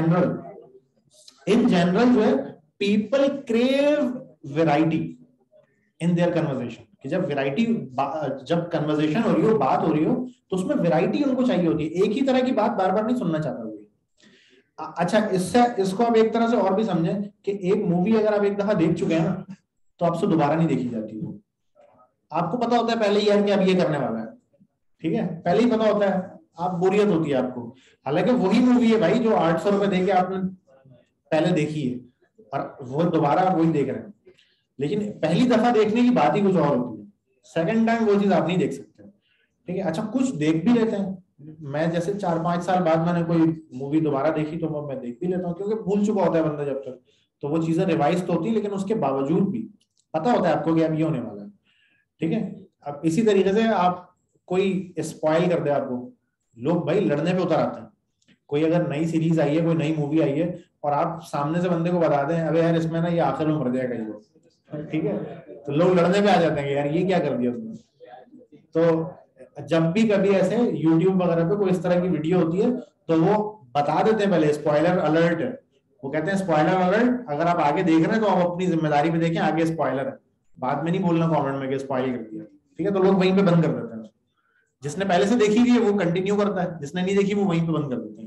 जनरल जो है people crave variety in their conversation, कि जब वैरायटी, जब कन्वर्सेशन हो रही हो, बात हो रही हो, तो उसमें वैरायटी उनको चाहिए होती है, एक ही तरह की बात बार बार नहीं सुनना चाहता कोई। अच्छा, इससे इसको आप एक तरह से और भी समझें कि एक मूवी अगर आप एक दफा देख चुके हैं ना तो आपसे दोबारा नहीं देखी जाती वो। आपको पता होता है पहले ही यार कि अब ये करने वाला है, ठीक है, पहले ही पता होता है, आप बोरियत होती है आपको। हालांकि वही मूवी है भाई जो 800 रुपए देके आपने पहले देखी है और वो दोबारा आप वही देख रहे हैं, लेकिन पहली दफा देखने की बात ही कुछ और होती है, सेकंड टाइम वो चीज आप नहीं देख सकते, ठीक है। अच्छा, कुछ देख भी लेते हैं, मैं जैसे 4-5 साल बाद मैंने कोई मूवी दोबारा देखी तो मैं देख भी लेता हूँ, क्योंकि भूल चुका होता है बंदा जब तक, तो वो चीजें रिवाइज तो होती है, लेकिन उसके बावजूद भी पता होता है आपको कि अब ये होने वाला है, ठीक है। अब इसी तरीके से आप कोई स्पॉइल कर दे आपको, लोग भाई लड़ने पे उतर आते हैं। कोई अगर नई सीरीज आई है, कोई नई मूवी आई है और आप सामने से बंदे को बता दें अबे यार इसमें ना ये आखिर में मर जाएगा ये, ठीक है, तो लोग लड़ने पे आ जाते हैं यार ये क्या कर दिया तुमने। तो जब भी कभी ऐसे यूट्यूब वगैरह पे कोई इस तरह की वीडियो होती है तो वो बता देते हैं पहले स्पॉइलर अलर्ट है, वो कहते हैं स्पॉइलर अलर्ट, अगर आप आगे देख रहे हैं तो आप अपनी जिम्मेदारी पे देखें, आगे स्पॉइलर है, बाद में नहीं बोलना कमेंट में कि स्पॉइल कर दिया, ठीक है। तो लोग वहीं पे बंद कर देते हैं, जिसने पहले से देखी हुई है वो कंटिन्यू करता है, जिसने नहीं देखी वो वहीं पे बंद कर देते हैं।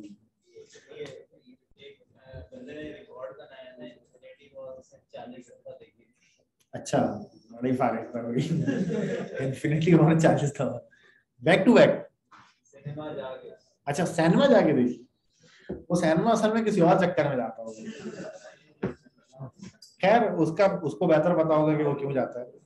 अच्छा, बड़ी फारिग था वही इन्फिनिटी वॉर 40 था, बैक टू बैक? सिनेमा जाके, अच्छा सिनेमा जाके देखी, वो सिनेमा असल में किसी और चक्कर में जाता होगा। खैर उसका उसको बेहतर पता होगा कि वो क्यों जाता है।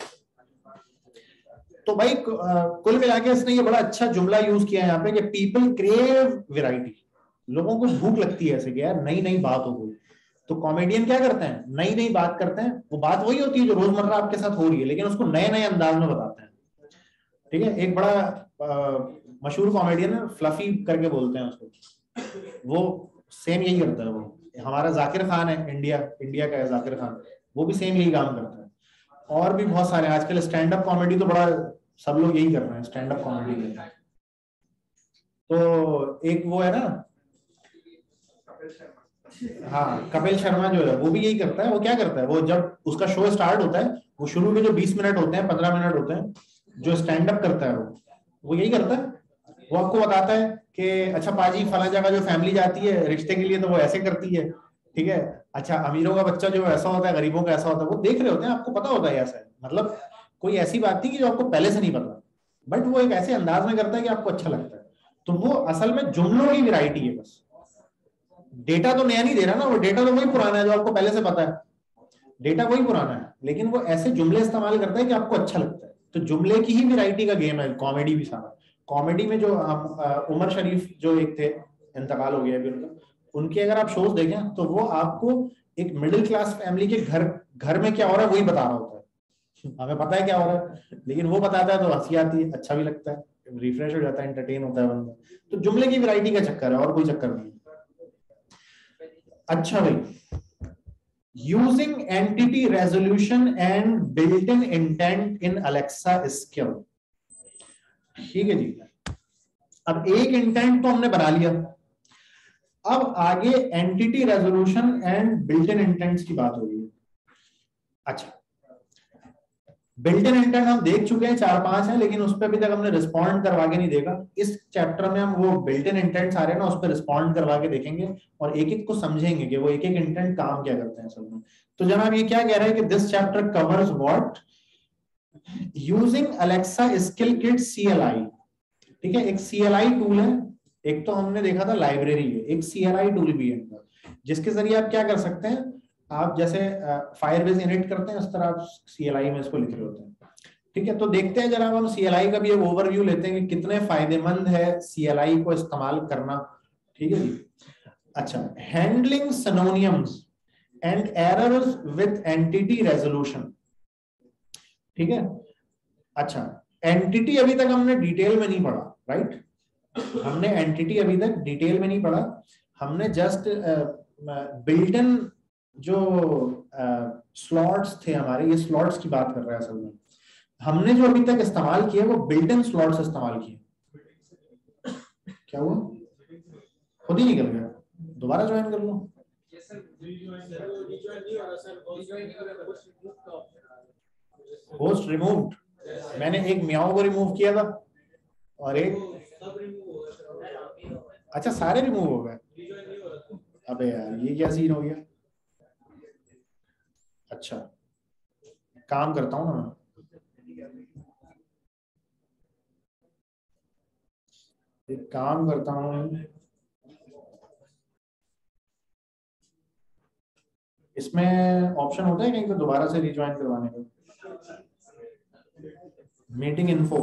तो भाई कुल मिला के इसने ये बड़ा अच्छा जुमला यूज किया है यहाँ पे कि पीपल क्रेव वैरायटी, लोगों को भूख लगती है ऐसे कि यार नई नई बात हो गई। तो कॉमेडियन क्या करते हैं, नई नई बात करते हैं, वो बात वही होती है जो रोजमर्रा आपके साथ हो रही है, लेकिन उसको नए नए अंदाज में बताते हैं। ठीक है, एक बड़ा मशहूर कॉमेडियन है, फ्लफी करके बोलते हैं उसको, वो सेम यही करता है। वो हमारा जाकिर खान है, इंडिया का है जाकिर खान, वो भी सेम यही काम करता है। और भी बहुत सारे आजकल स्टैंड अप कॉमेडी तो बड़ा सब लोग यही कर रहे हैं, स्टैंड अप कॉमेडी कर रहे हैं। तो एक वो है ना, हाँ कपिल शर्मा जो है वो भी यही करता है। वो क्या करता है, वो जब उसका शो स्टार्ट होता है, वो शुरू में जो 20 मिनट होते हैं 15 मिनट होते हैं, जो स्टैंड अप करता है वो यही करता है। वो आपको बताता है कि अच्छा पाजी फला जगह जो फैमिली जाती है रिश्ते के लिए तो वो ऐसे करती है, ठीक है। अच्छा अमीरों का बच्चा जो ऐसा होता है, गरीबों का ऐसा होता है, वो देख रहे होते हैं, आपको पता होता है ऐसा है। मतलब कोई ऐसी बात नहीं कि जो आपको पहले से नहीं पता, बट वो एक ऐसे अंदाज में करता है कि आपको अच्छा लगता है। तो वो असल में जुमलों की वैरायटी है बस, डेटा तो नया नहीं दे रहा ना, वो डेटा तो वही पुराना है जो आपको पहले से पता है, डेटा वही पुराना है, लेकिन वो ऐसे जुमले इस्तेमाल करता है कि आपको अच्छा लगता है। तो जुमले की ही वैरायटी का गेम है कॉमेडी भी सारा। कॉमेडी में जो उमर शरीफ जो एक थे, इंतकाल हो गया अभी उनका, उनके अगर आप शोज देखें तो वो आपको एक मिडिल क्लास फैमिली के घर में क्या हो रहा है वही बता रहा होता है। हमें पता है क्या हो रहा है, लेकिन वो बताता है तो हंसी आती है, अच्छा भी लगता है, रिफ्रेश हो जाता है, एंटरटेन होता है बंदा। तो जुमले की वैरायटी का चक्कर है और कोई चक्कर नहीं। अच्छा भाई, using entity resolution and built-in intent in Alexa skill। ठीक है जी, अब एक इंटेंट तो हमने बना लिया, अब आगे entity resolution and built in intents की बात हो रही है। अच्छा बिल्ट इन इंटेंट हम देख चुके हैं 4-5 है, लेकिन उस पर अभी तक हमने रिस्पॉन्ड करवा के नहीं देखा। इस चैप्टर में हम वो बिल्ट इन इंटेंट्स आ रहे हैं ना, उस पर रिस्पॉन्ड करवा के देखेंगे और एक एक को समझेंगे कि वो एक एक इंटेंट काम क्या करते हैं असल में। तो जनाब ये क्या कह रहा है कि this chapter covers what, using Alexa skill kit CLI। ठीक है, एक CLI टूल है, एक तो हमने देखा था लाइब्रेरी है, एक CLI टूल भी है इनका, जिसके जरिए आप क्या कर सकते हैं, आप जैसे फायरबेस इनिट करते हैं उस तरह आप CLI में इसको लिख रहे होते हैं। ठीक है, तो देखते हैं जरा हम CLI का भी एक ओवरव्यू लेते हैं कि कितने फायदेमंद है CLI को इस्तेमाल करना। ठीक है जी। अच्छा, handling synonyms and errors with entity resolution. ठीक है, अच्छा एंटिटी अभी तक हमने डिटेल में नहीं पढ़ा, राइट? हमने एंटिटी अभी तक डिटेल में नहीं पढ़ा, हमने जस्ट बिल्ट इन जो स्लॉट्स थे हमारे, ये स्लॉट्स की बात कर रहा है असल में। हमने जो अभी तक इस्तेमाल किया वो बिल्ट इन स्लॉट्स इस्तेमाल किए। क्या हुआ, खुद ही निकल गया, दोबारा ज्वाइन कर लो। होस्ट रिमूव्ड, मैंने एक म्याओ को रिमूव किया था और एक, अच्छा सारे रिमूव हो गए। अबे यार ये क्या सीन हो गया। अच्छा काम करता हूँ ना मैं, एक काम करता हूँ, इसमें ऑप्शन होता है कहीं को दोबारा से रिज्वाइन करवाने का, मीटिंग इन्फो।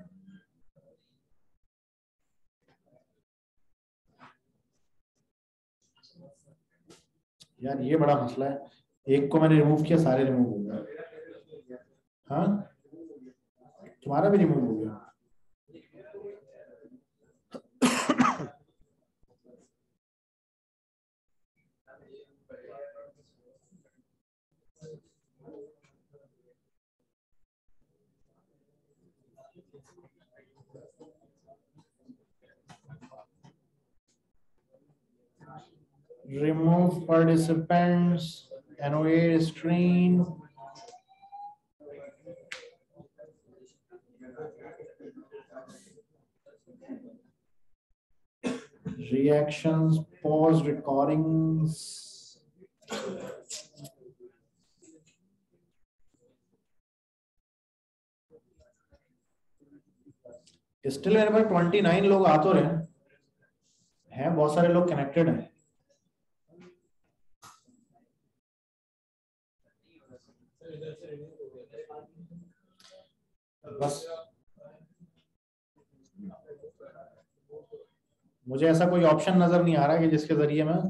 यार ये बड़ा मसला है, एक को मैंने रिमूव किया सारे रिमूव हो गए। हाँ तुम्हारा भी रिमूव हो गया। Remove participants, annotate screen. Reactions, pause recordings. Still मेरे पास 29 लोग आ तो रहे हैं, बहुत सारे लोग कनेक्टेड हैं। बस मुझे ऐसा कोई ऑप्शन नजर नहीं आ रहा कि जिसके जरिए मैं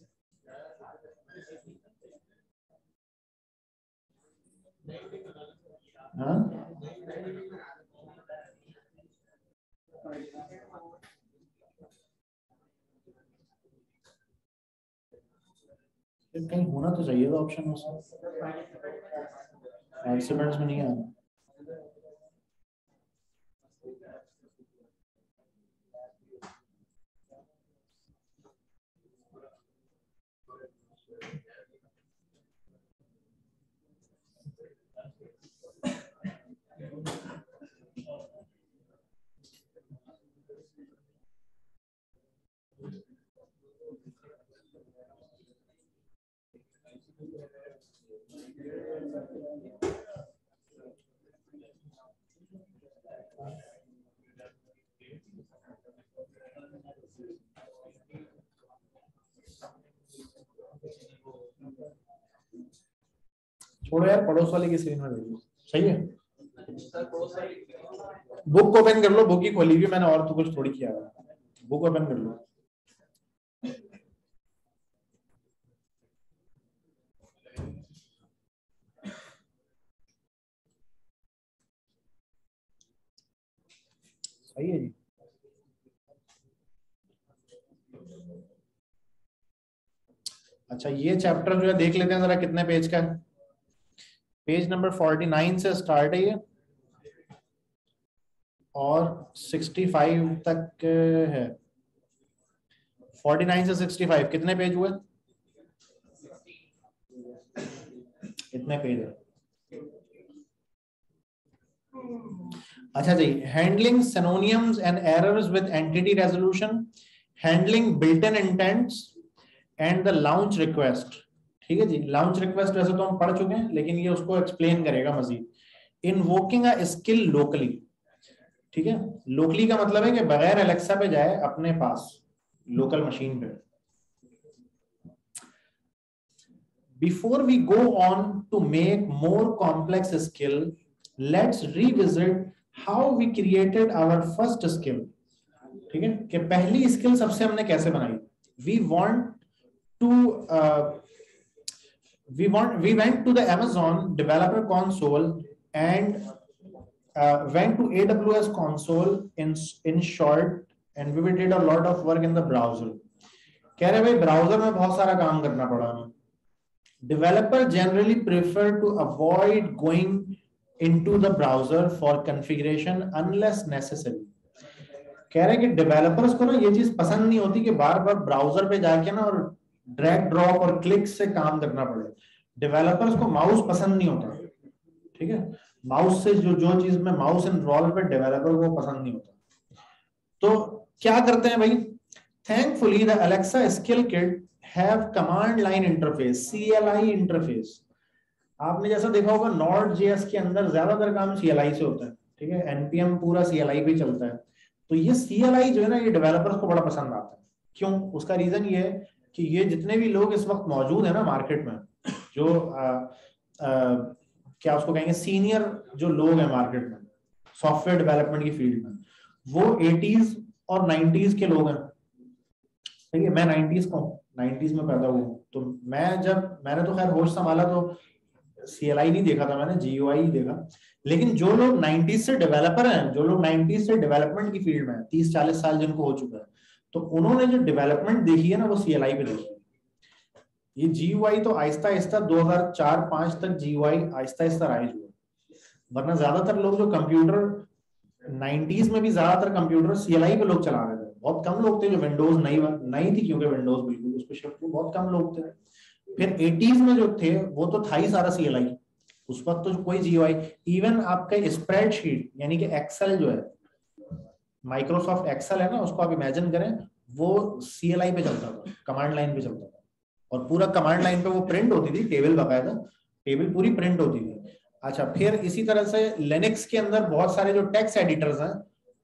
कहीं होना तो चाहिए था ऑप्शन उसमें, पार्टिसिपेंट्स में नहीं आ रहा। छोड़ो यार, पड़ोस वाले की स्क्रीन में देखो, सही है। बुक ओपन कर लो, बुक ही खोली हुई मैंने, और तो कुछ थोड़ी किया है। बुक ओपन कर लो। सही है जी। अच्छा, ये चैप्टर जो है देख लेते हैं जरा कितने पेज का है। पेज नंबर 49 से स्टार्ट है ये और 65 तक है। 49 से 65 कितने पेज हुए? इतने पेज है। अच्छा जी, handling synonyms and errors with entity resolution, handling built in intents and the launch request. ठीक है जी, लाउंच रिक्वेस्ट वैसे तो हम पढ़ चुके हैं, लेकिन ये उसको एक्सप्लेन करेगा मजीद। Invoking a skill locally. ठीक है, लोकली का मतलब है कि बगैर एलेक्सा पे जाए, अपने पास लोकल मशीन पे। Before we go on to make more complex skill, let's revisit how we created our first skill. ठीक है, कि पहली स्किल सबसे हमने कैसे बनाई। We went to the Amazon developer console and went to AWS console in short, and we did a lot of work in the browser. कह रहे भाई ब्राउजर में बहुत सारा काम करना पड़ा हमें। Developer generally prefer to avoid going into the browser for configuration unless necessary. कह रहे कि डेवलपर्स को ना ये चीज पसंद नहीं होती कि बार बार ब्राउजर पे जाके ना और ड्रैग ड्रॉप और क्लिक से काम करना पड़े। डेवलपर्स को माउस पसंद नहीं होता। ठीक है, माउस से जो चीज में माउस इन्वॉल्व है, डेवलपर को पसंद नहीं होता। तो क्या करते हैं भाई, thankfully the Alexa skill kit have command line interface, CLI interface. आपने जैसा देखा होगा Node.js के अंदर ज्यादातर काम CLI से होता है। ठीक है, npm पूरा CLI पे चलता है। तो ये CLI जो है ना, ये डेवलपर्स को बड़ा पसंद आता है। क्यों? उसका रीजन ये है कि ये जितने भी लोग इस वक्त मौजूद है ना मार्केट में, जो क्या उसको कहेंगे, सीनियर जो लोग हैं मार्केट में सॉफ्टवेयर डेवलपमेंट की फील्ड में, वो 80s और 90s के लोग हैं। ठीक है, मैं 90s का हूँ, 90s में पैदा हुआ। तो मैंने तो खैर होश संभाला तो CLI नहीं देखा था मैंने, GUI ही देखा। लेकिन जो लोग 90s से डेवलपर हैं, जो लोग 90s से डेवलपमेंट की फील्ड में 30-40 साल जिनको हो चुका है, तो उन्होंने जो डेवलपमेंट देखी है ना, वो CLI पे देखी है। ये GUI तो आहिस्ता आहिस्ता 2004-5 तक GUI आहिस्ता आहिस्ता राइज हुआ। वरना ज्यादातर लोग जो कंप्यूटर 90s में भी ज्यादातर कंप्यूटर CLI पे लोग चला रहे थे। बहुत कम लोग थे जो विंडोज नई थी, क्योंकि विंडोज बिल्कुल उस पर शिफ्ट हुए, बहुत कम लोग थे। फिर 80s में जो थे वो तो था ही सारा CLI। उस वक्त तो कोई GUI, इवन आपका स्प्रेडशीट यानी कि एक्सेल जो है, माइक्रोसॉफ्ट एक्सेल है ना, उसको आप इमेजिन करें, वो CLI पे चलता था, कमांड लाइन पे चलता था। और पूरा कमांड लाइन पे वो प्रिंट होती थी, टेबल बकायदा, टेबल पूरी प्रिंट होती थी। अच्छा, फिर इसी तरह से लिनक्स के अंदर बहुत सारे जो टेक्स्ट एडिटर्स हैं,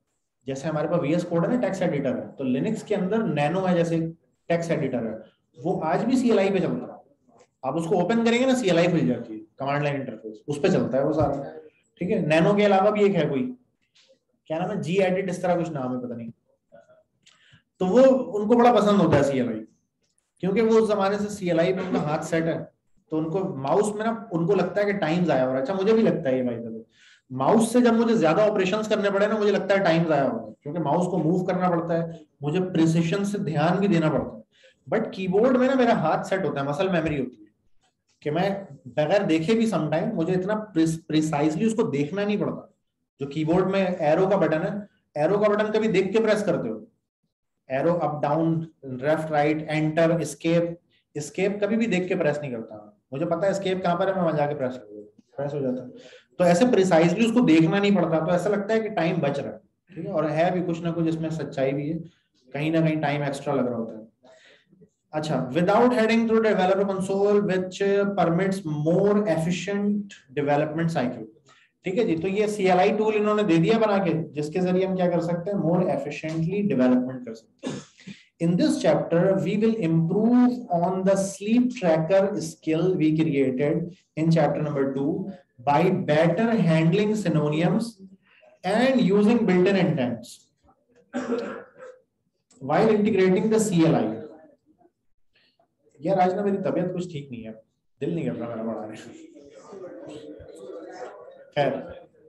जैसे हमारे पास VS कोड है ना, टेक्स्ट एडिटर है, तो लिनक्स के अंदर नैनो है जैसे टेक्स्ट एडिटर है, वो आज भी CLI पे चलता है। आप उसको ओपन करेंगे ना, CLI खुल जाती है, कमांड लाइन इंटरफेस, उस पे चलता है वो सारा। ठीक है, नैनो के अलावा भी एक है कोई, क्या नाम है, Gedit, इस तरह कुछ नाम है, पता नहीं। तो वो उनको बड़ा पसंद होता है CLI, क्योंकि वो उस जमाने से CLI में उनका हाथ सेट है। तो उनको माउस में ना, उनको लगता है कि टाइम जाया हो रहा है। अच्छा, मुझे भी लगता है ये भाई, माउस से जब मुझे ज्यादा ऑपरेशंस करने पड़े ना, मुझे लगता है टाइम जाया हो रहा है, क्योंकि माउस को मूव करना पड़ता है, मुझे प्रिसिशन से ध्यान भी देना पड़ता है। बट कीबोर्ड में ना मेरा हाथ सेट होता है, मसल मेमोरी होती है, कि मैं बगैर देखे भी समटाइम मुझे इतना प्रिसाइजली उसको देखना नहीं पड़ता। जो कीबोर्ड में एरो का बटन है, एरो का बटन कभी देख के प्रेस करते हो? Arrow up down, left right, enter, escape, escape कभी भी देख के प्रेस नहीं करता। मुझे पता है एस्केप कहां पर है, मैं वहां जाके प्रेस हो जाता है। तो ऐसे प्रिसाइजली उसको देखना नहीं पड़ता, तो ऐसा लगता है कि टाइम बच रहा है। ठीक है, और है भी कुछ ना कुछ इसमें सच्चाई भी है, कहीं ना कहीं टाइम एक्स्ट्रा लग रहा होता है। अच्छा, without heading through developer console which permits more efficient development cycle. ठीक है जी, तो ये CLI टूल इन्होंने दे दिया बना के, जिसके जरिए हम क्या कर सकते हैं, मोर एफिशिएंटली डेवलपमेंट कर सकते हैं। In this chapter, we will improve on the sleep tracker skill we created in chapter number 2 by better handling synonyms and using built-in intents while integrating the CLI. यार आज ना मेरी तबीयत कुछ ठीक नहीं है, दिल नहीं कर रहा मेरा पढ़ाने। खैर,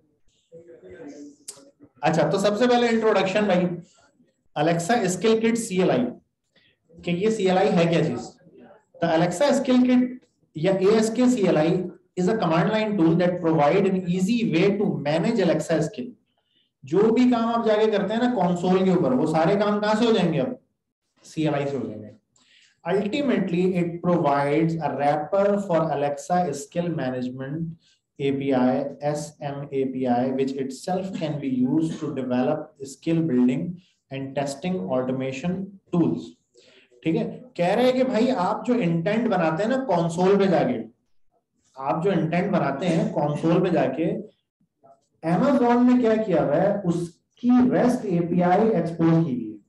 अच्छा, तो सबसे पहले इंट्रोडक्शन भाई, अलेक्सा स्किल किट CLI, कि ये CLI है क्या चीज। तो अलेक्सा स्किल किट या ASK CLI is a command line tool that provide an easy way to manage Alexa skill. जो भी काम आप जाके करते हैं ना कंसोल के ऊपर, वो सारे काम कहां से हो जाएंगे, अब CLI से हो जाएंगे। Ultimately, it provides a wrapper for Alexa skill management API, SM API, which itself can be used to develop skill building and testing automation tools. ठीक है, कह रहे हैं कि भाई आप जो इंटेंट बनाते हैं ना कंसोल पे जाके, आप जो इंटेंट बनाते हैं कंसोल पे जाके, Amazon ने क्या किया हुआ है, उसकी REST API एक्सपोज की हुई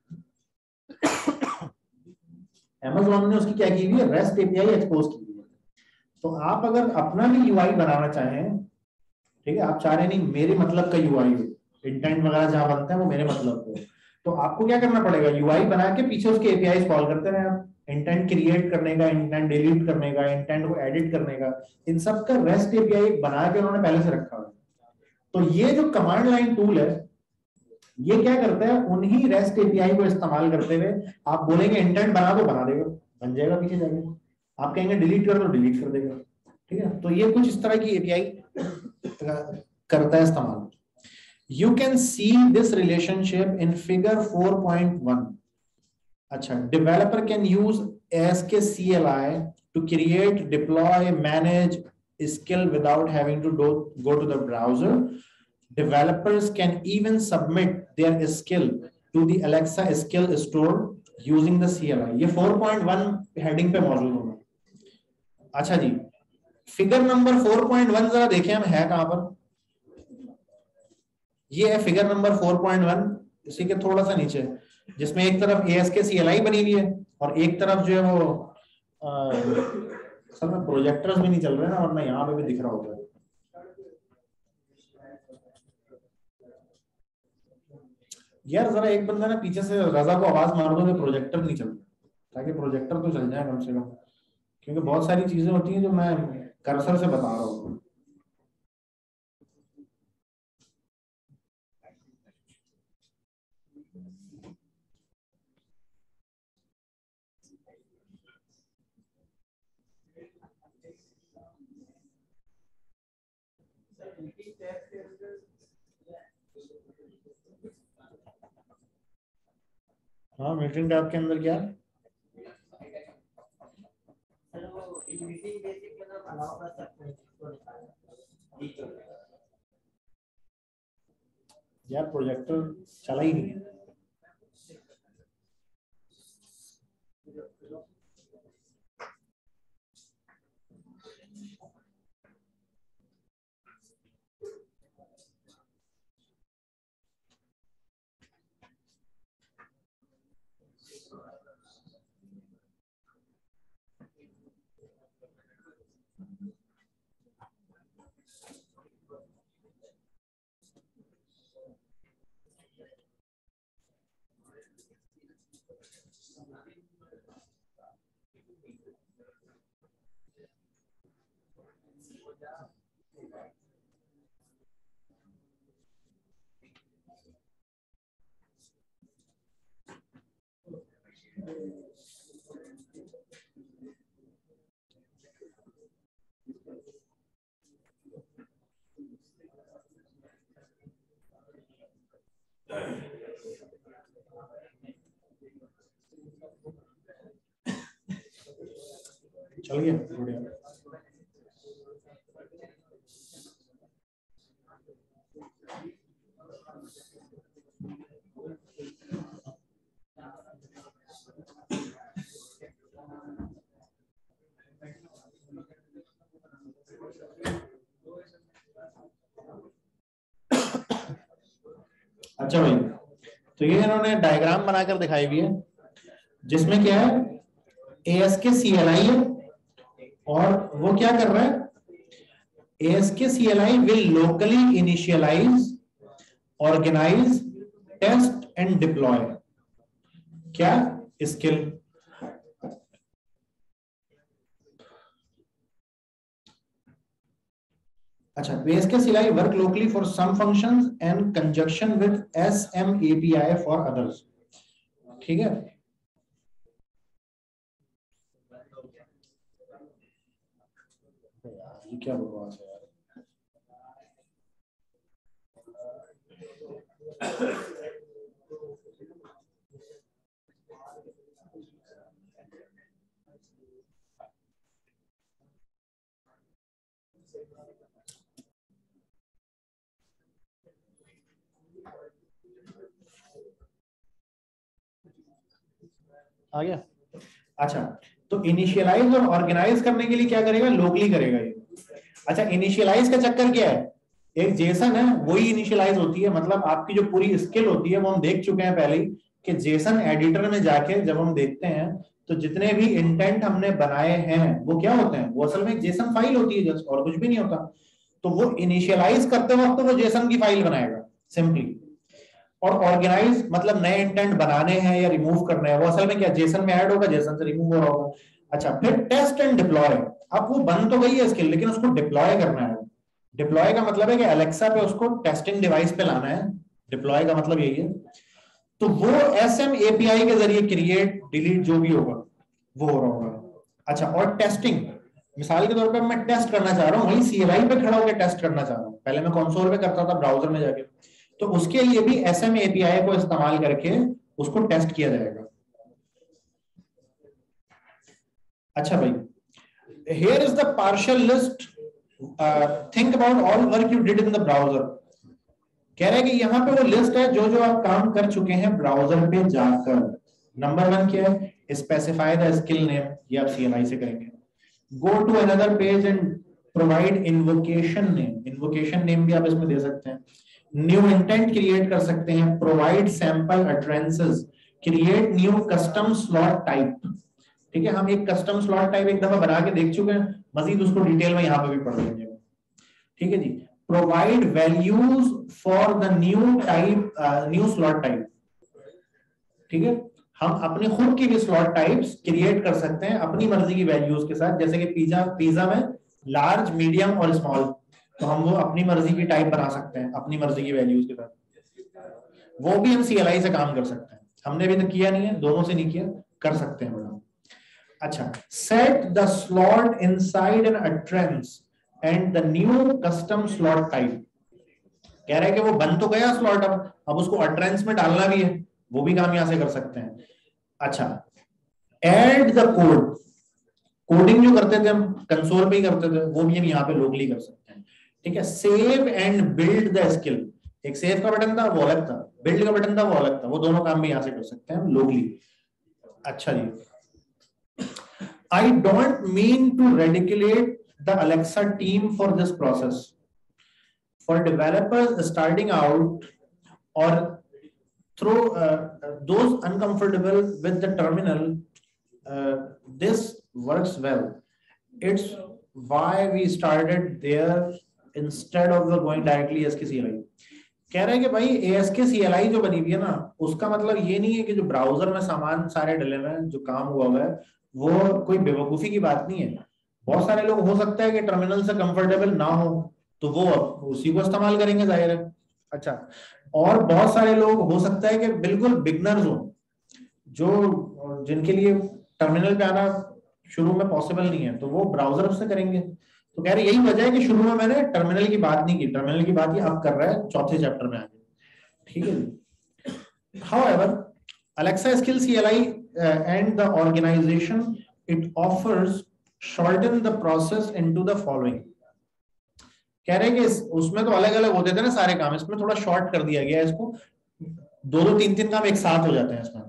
है। Amazon ने उसकी क्या की हुई है, REST API एक्सपोज की हुई है। तो आप अगर अपना भी UI बनाना चाहें, ठीक है, आप चाह रहे नहीं मेरे मतलब का UI हो, इंटेंट वगैरह जहां बनता है वो मेरे मतलब हो, तो आपको क्या करना पड़ेगा, UI बना के पीछे उसके APIs कॉल करते रहे आप। इंटेंट क्रिएट करने का, इंटेंट डिलीट करने का, इंटेंट को एडिट करने का, इन सब का REST API बना के उन्होंने पहले से रखा हुआ है। तो ये जो कमांड लाइन टूल है, ये क्या करता है, उन्हीं REST API को इस्तेमाल करते हुए आप बोलेंगे इंटेंट बना दो, बना देगा, बन जाएगा पीछे जाके। आप कहेंगे डिलीट कर दो, डिलीट कर देगा। ठीक है, तो ये कुछ इस तरह की API करता है इस्तेमाल। You can see this relationship in figure 4.1. अच्छा, developer can use ASK CLI to create, deploy, manage skill without having to go to the browser. Developers can even submit their skill to the Alexa skill store using the CLI. ये 4.1 heading पे मौजूद होगा। अच्छा जी, figure number 4.1 जरा देखें हम है कहां पर। ये है फिगर नंबर 4.1, इसी के थोड़ा सा नीचे, जिसमें एक तरफ ASK CLI बनी हुई है और एक तरफ जो है वो असल में प्रोजेक्टर्स भी नहीं चल रहे ना, वरना यहाँ पे भी दिख रहा होता है। यार जरा एक बंदा ना पीछे से रजा को आवाज मार दो कि प्रोजेक्टर नहीं चल रहा, ताकि प्रोजेक्टर तो चल जाए कम से कम, क्योंकि बहुत सारी चीजें होती हैं जो मैं कर्सर से बता रहा हूँ। हाँ, मीटिंग टैब के अंदर क्या है, यार प्रोजेक्टर चला ही नहीं है। चल गया, बढ़िया। अच्छा भाई, तो ये इन्होंने डायग्राम बनाकर दिखाई हुई है जिसमें क्या है, ASK-CLI है और वो क्या कर रहा है, ASK-CLI will locally initialize, organize, test and deploy क्या स्किल। अच्छा, ASK-CLI work locally for some functions and conjunction with SM API for others। ठीक है, ये क्या बकवास है यार। आ गया। अच्छा, तो इनिशियलाइज और ऑर्गेनाइज करने के लिए क्या करेगा, लोकली करेगा ये। अच्छा, इनिशियलाइज का चक्कर क्या है, एक जेसन है वही इनिशियलाइज होती है, मतलब आपकी जो पूरी स्किल होती है वो हम देख चुके हैं पहले ही कि जेसन एडिटर में जाके जब हम देखते हैं तो जितने भी इंटेंट हमने बनाए हैं वो क्या होते हैं, वो असल में एक जेसन फाइल होती है जस्ट, और कुछ भी नहीं होता। तो वो इनिशियलाइज करते वक्त तो वो जेसन की फाइल बनाएगा सिंपली, और ऑर्गेनाइज मतलब नए इंटेंट बनाने हैं या रिमूव करने हैं, वो असल में क्या जेसन में ऐड होगा, जेसन से रिमूव हो रहा होगा। अच्छा, फिर टेस्ट एंड डिप्लॉय, अब वो बन तो गई है स्किल लेकिन उसको डिप्लॉय करना है। डिप्लॉय का मतलब है कि अलेक्सा पे उसको टेस्टिंग डिवाइस पे लाना है, डिप्लॉय का मतलब यही है। तो वो SM API के जरिए क्रिएट डिलीट जो भी होगा वो हो रहा होगा। अच्छा, और टेस्टिंग, मिसाल के तौर पे मैं टेस्ट करना चाह रहा हूँ, वही CLI पे खड़ा होकर टेस्ट करना चाह रहा हूँ, पहले मैं कंसोल पे करता था ब्राउजर में जाके, तो उसके लिए भी SM API को इस्तेमाल करके उसको टेस्ट किया जाएगा। अच्छा भाई, here is the partial list, think about all work you did in the browser। कह रहे हैं कि यहाँ पे वो लिस्ट है जो जो आप काम कर चुके हैं ब्राउजर पे जाकर। नंबर 1 क्या है, स्पेसिफाई द स्किल नेम, ये आप CLI से करेंगे। Go to another page and provide invocation name, invocation name भी आप इसमें दे सकते हैं। न्यू इंटेंट क्रिएट कर सकते हैं, provide sample utterances, create new custom slot type. ठीक है, हम एक कस्टम स्लॉट टाइप एक दफा बना के देख चुके हैं, मजीद उसको डिटेल में यहाँ पे भी पढ़ लेंगे। ठीक है जी, provide values for the new type, new slot type. ठीक है, हम अपने खुद की भी स्लॉट टाइप्स क्रिएट कर सकते हैं अपनी मर्जी की वैल्यूज के साथ, जैसे कि पिज्जा में लार्ज, मीडियम और स्मॉल, तो हम वो अपनी मर्जी की टाइप बना सकते हैं अपनी मर्जी की वैल्यूज के साथ। वो भी हम CLI से काम कर सकते हैं, हमने भी तो किया नहीं है, दोनों से नहीं किया, कर सकते हैं बड़ा। अच्छा, set the slot inside an utterance and the new custom slot type. कह रहा है कि वो बन तो गया स्लॉट, अब उसको अट्रेंस में डालना भी है, वो भी काम यहां से कर सकते हैं। अच्छा, ऐड द कोड, कोडिंग जो करते थे हम कंसोल पे ही करते थे, वो भी हम यहाँ पे लोकली कर सकते हैं। ठीक है, save and build the skill, एक सेव का बटन था वो अलग था, बिल्ड का बटन था वो अलग था, वो दोनों काम भी यहाँ से कर सकते हैं लोकली। अच्छा जी, I don't mean to ridiculate the Alexa team for this process. For developers starting out or through those uncomfortable with the terminal, this works well. It's why we started there instead of going directly ASK-CLI। कह रहे हैं कि भाई ASK-CLI जो बनी हुई है ना, उसका मतलब ये नहीं है कि जो ब्राउजर में सामान सारे डले हुए हैं, जो काम हुआ है वो कोई बेवकूफी की बात नहीं है। बहुत सारे लोग हो सकता है कि टर्मिनल से कंफर्टेबल ना हो, तो वो उसी को इस्तेमाल करेंगे, जाहिर है। अच्छा, और बहुत सारे लोग हो सकता है कि बिल्कुल बिगनर्स हो, जो जिनके लिए टर्मिनल पे आना शुरू में पॉसिबल नहीं है, तो वो ब्राउजर से करेंगे। तो कह रहे यही वजह है कि शुरू में मैंने टर्मिनल की बात नहीं की, टर्मिनल की बात ये अब कर रहा है चौथे चैप्टर में आगे, ठीक है। However Alexa skill CLI and the organization it offers shorten the process into the following. कह रहे हैं कि उसमें तो अलग अलग होते थे ना सारे काम, इसमें थोड़ा शॉर्ट कर दिया गया है इसको, दो दो तीन तीन काम एक साथ हो जाते हैं इसमें।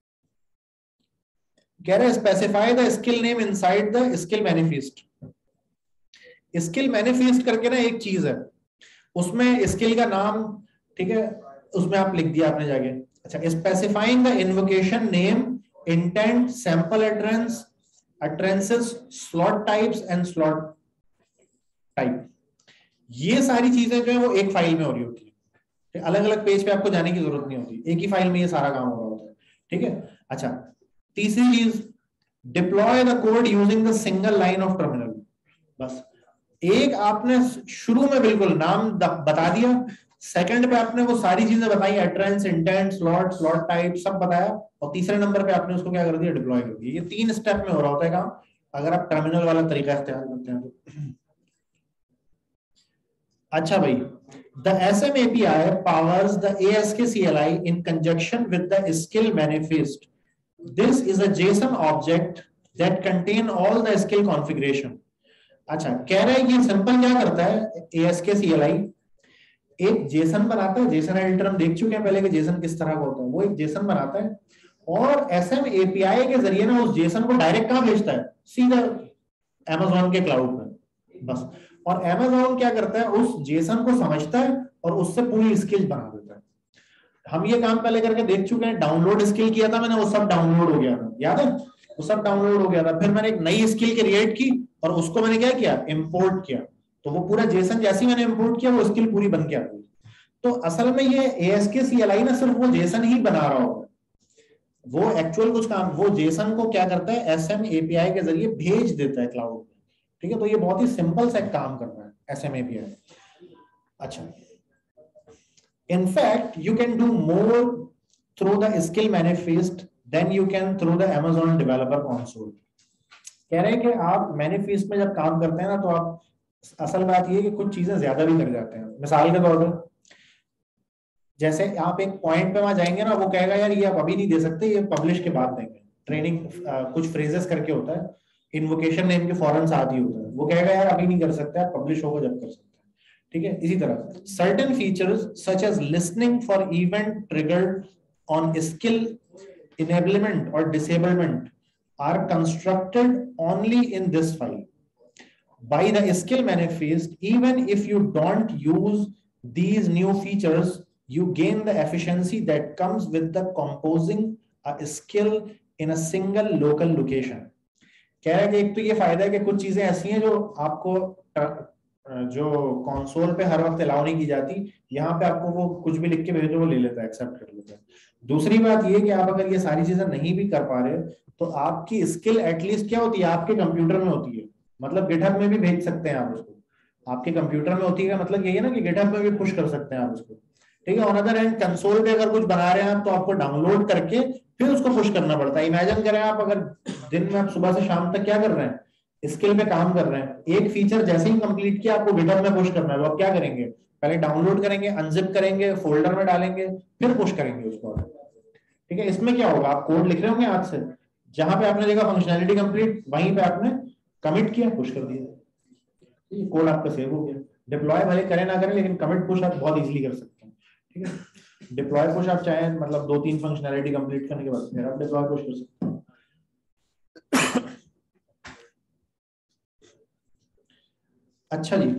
कह रहे हैं specify the skill name inside the skill manifest. Skill manifest करके ना एक चीज है, उसमें स्किल का नाम, ठीक है, उसमें आप लिख दिया आपने जाके। अच्छा, specifying the invocation name, intent, sample address, utterances, slot types and slot type, ये सारी चीजें जो है वो एक फाइल में हो रही होती है, अलग अलग पेज पे आपको जाने की जरूरत नहीं होती, एक ही फाइल में ये सारा काम हो रहा होता है, ठीक है। अच्छा, तीसरी चीज, deploy the code using the single line of terminal. बस एक आपने शुरू में बिल्कुल नाम बता दिया, सेकंड पे आपने वो सारी चीजें बताई, address, intent, slot, slot type सब बताया, और तीसरे नंबर पे आपने उसको क्या कर दिया, डिप्लॉय कर दिया। ये 3 स्टेप में हो रहा होता है काम, अगर आप टर्मिनल वाला तरीका इस्तेमाल करते हैं तो। अच्छा भाई, the SM API powers the ASK CLI in conjunction with the skill manifest. This is a JSON object that contain all the skill configuration. अच्छा, कह रहा है कि सिंपल क्या करता है ASK CLI, एक जेसन बनाता है, जेसन एडिटर हम देख चुके हैं पहले कि जेसन किस तरह का होता है, वो एक जेसन बनाता है और SM API के जरिए ना उस जेसन को डायरेक्ट कहां भेजता है, सीधा Amazon के क्लाउड में, बस। और Amazon क्या करता है, उस जेसन को समझता है और उससे पूरी स्किल बना देता है। हम ये काम पहले करके देख चुके हैं, डाउनलोड स्किल किया था मैंने, वो सब डाउनलोड हो गया था, याद है, वो सब डाउनलोड हो गया था। फिर मैंने एक नई स्किल क्रिएट की और उसको मैंने क्या किया, इंपोर्ट किया, तो वो पूरा जेसन जैसे मैंने इंपोर्ट किया वो स्किल पूरी बन के आ गई। तो असल में ये ASK CLI ना सिर्फ वो जेसन ही बना रहा होगा, वो एक्चुअल कुछ काम, वो जेसन को क्या करता है, SM API के जरिए भेज देता है क्लाउड में, ठीक है। तो ये बहुत ही सिंपल सा काम कर रहा है SM API। अच्छा, in fact you can do more through the skill manifest then you can through the Amazon developer console. कह रहे हैं कि आप मैनिफेस्ट में जब काम करते हैं ना, तो आप, असल बात ये है कि कुछ चीजें ज्यादा भी कर जाते हैं। मिसाल के तौर पर, जैसे आप एक पॉइंट पे वहां जाएंगे ना, वो कहेगा यार ये आप अभी नहीं दे सकते, ये पब्लिश के बाद देंगे, ट्रेनिंग कुछ फ्रेजेस करके होता है, इन्वोकेशन नेम के फौरन साथ ही होता है, वो कहेगा यार अभी नहीं कर सकते, आप पब्लिश होगा जब कर सकते हैं, ठीक है। इसी तरह certain features such as listening for event triggered on skill enablement और disablement are constructed only in this file by the skill manifest. Even if you don't use these new features, you gain the efficiency that comes with the composing a skill in a single local location. कह रहा है कि एक तो ये फायदा है कि कुछ चीजें ऐसी हैं जो आपको जो कंसोल पे हर वक्त अलाउ नहीं की जाती, यहाँ पे आपको वो कुछ भी लिख के भेजो वो ले लेता है, एक्सेप्ट कर लेता है। दूसरी बात ये कि आप अगर ये सारी चीजें नहीं भी कर पा रहे तो आपकी स्किल एटलीस्ट क्या होती है, आपके कंप्यूटर में होती है, मतलब गिटहब में भी भेज सकते हैं आप उसको, आपके कंप्यूटर में होती है, मतलब यही है ना कि गिटहब में भी पुश कर सकते हैं आप उसको, ठीक है। ऑन अदर हैंड कंसोल पे अगर कुछ बना रहे हैं आप, तो आपको डाउनलोड करके फिर उसको पुश करना पड़ता है। इमेजिन करें आप अगर दिन में आप सुबह से शाम तक क्या कर रहे हैं, स्किल पे काम कर रहे हैं, एक फीचर जैसे ही कंप्लीट किया आपको गिटहब में पुश करना है, तो आप क्या करेंगे, पहले डाउनलोड करेंगे, अनजिप करेंगे, फोल्डर में डालेंगे, फिर पुश करेंगे उसको, ठीक है। इसमें क्या होगा, आप कोड लिख रहे होंगे हाथ से, जहां पे आपने देखा फंक्शनैलिटी कंप्लीट, वहीं पे आपने कमिट किया, पुश कर दिया, ये कोड आपका सेव हो गया। डिप्लॉय भले करें ना करें, लेकिन कमिट पुश आप बहुत इजीली कर सकते हैं, ठीक है। डिप्लॉय पुश आप चाहें मतलब 2-3 फंक्शनैलिटी कंप्लीट करने के बाद फिर आप डिप्लॉय पुश कर सकते हैं। अच्छा जी,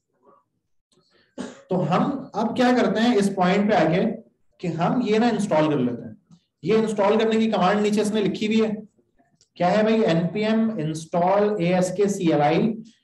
तो हम अब क्या करते हैं इस पॉइंट पे आके कि हम ये ना इंस्टॉल कर लेते हैं। ये इंस्टॉल करने की कमांड नीचे इसने लिखी भी है, क्या है भाई, npm install ASK CLI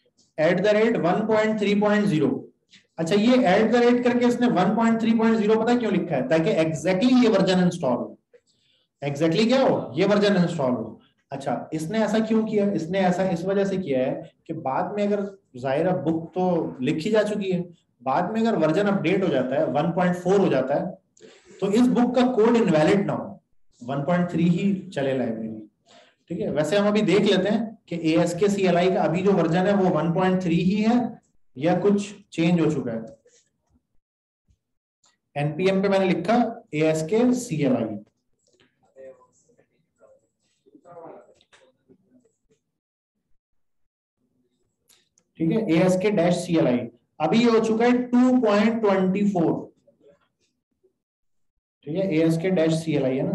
@1.3.0। अच्छा, ये @ करके इसने 1.3.0 पता है क्यों लिखा है, ताकि एग्जैक्टली ये वर्जन इंस्टॉल हो, एग्जैक्टली क्या हो, ये वर्जन इंस्टॉल हो। अच्छा, इसने ऐसा क्यों किया? इसने ऐसा इस वजह से किया है कि बाद में अगर जाहिर बुक तो लिखी जा चुकी है, बाद में अगर वर्जन अपडेट हो जाता है 1.4 हो जाता है तो इस बुक का कोड इनवैलिड ना हो, 1.3 ही चले लाइब्रेरी। ठीक है, वैसे हम अभी देख लेते हैं कि ASK-CLI का अभी जो वर्जन है वो 1.3 ही है या कुछ चेंज हो चुका है। NPM पे मैंने लिखा ASK-CLI, ठीक है, ASK-CLI अभी ये हो चुका है 2.24, ठीक है, ASK-CLI है ना,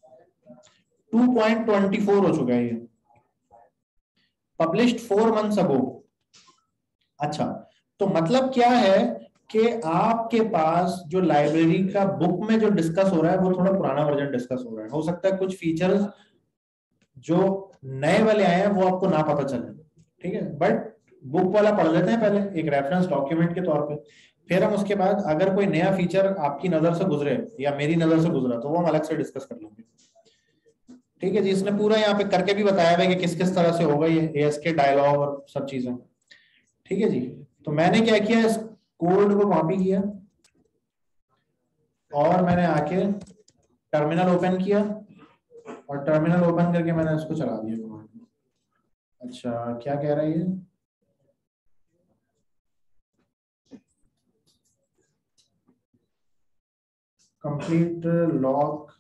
2.24 हो चुका है ये, पब्लिश्ड 4 months अगो। अच्छा, तो मतलब क्या है कि आपके पास जो लाइब्रेरी का बुक में जो डिस्कस हो रहा है वो थोड़ा पुराना वर्जन डिस्कस हो रहा है। हो सकता है कुछ फीचर्स जो नए वाले आए हैं वो आपको ना पता चले, ठीक है, बट बुक वाला पढ़ लेते हैं पहले एक रेफरेंस डॉक्यूमेंट के तौर पे, फिर हम उसके बाद अगर कोई नया फीचर आपकी नजर से गुजरे या मेरी नजर से गुजरा तो वो हम अलग से डिस्कस कर लेंगे। ठीक है जी, इसने पूरा यहाँ पे करके भी बताया है कि किस किस तरह से होगा ये ASK डायलॉग और सब चीजें। ठीक है जी, तो मैंने क्या किया, इस कोड को कॉपी किया और मैंने आके टर्मिनल ओपन किया और टर्मिनल ओपन करके मैंने इसको चला दिया कमांड। अच्छा, क्या कह रहा है ये? कंप्लीट लॉग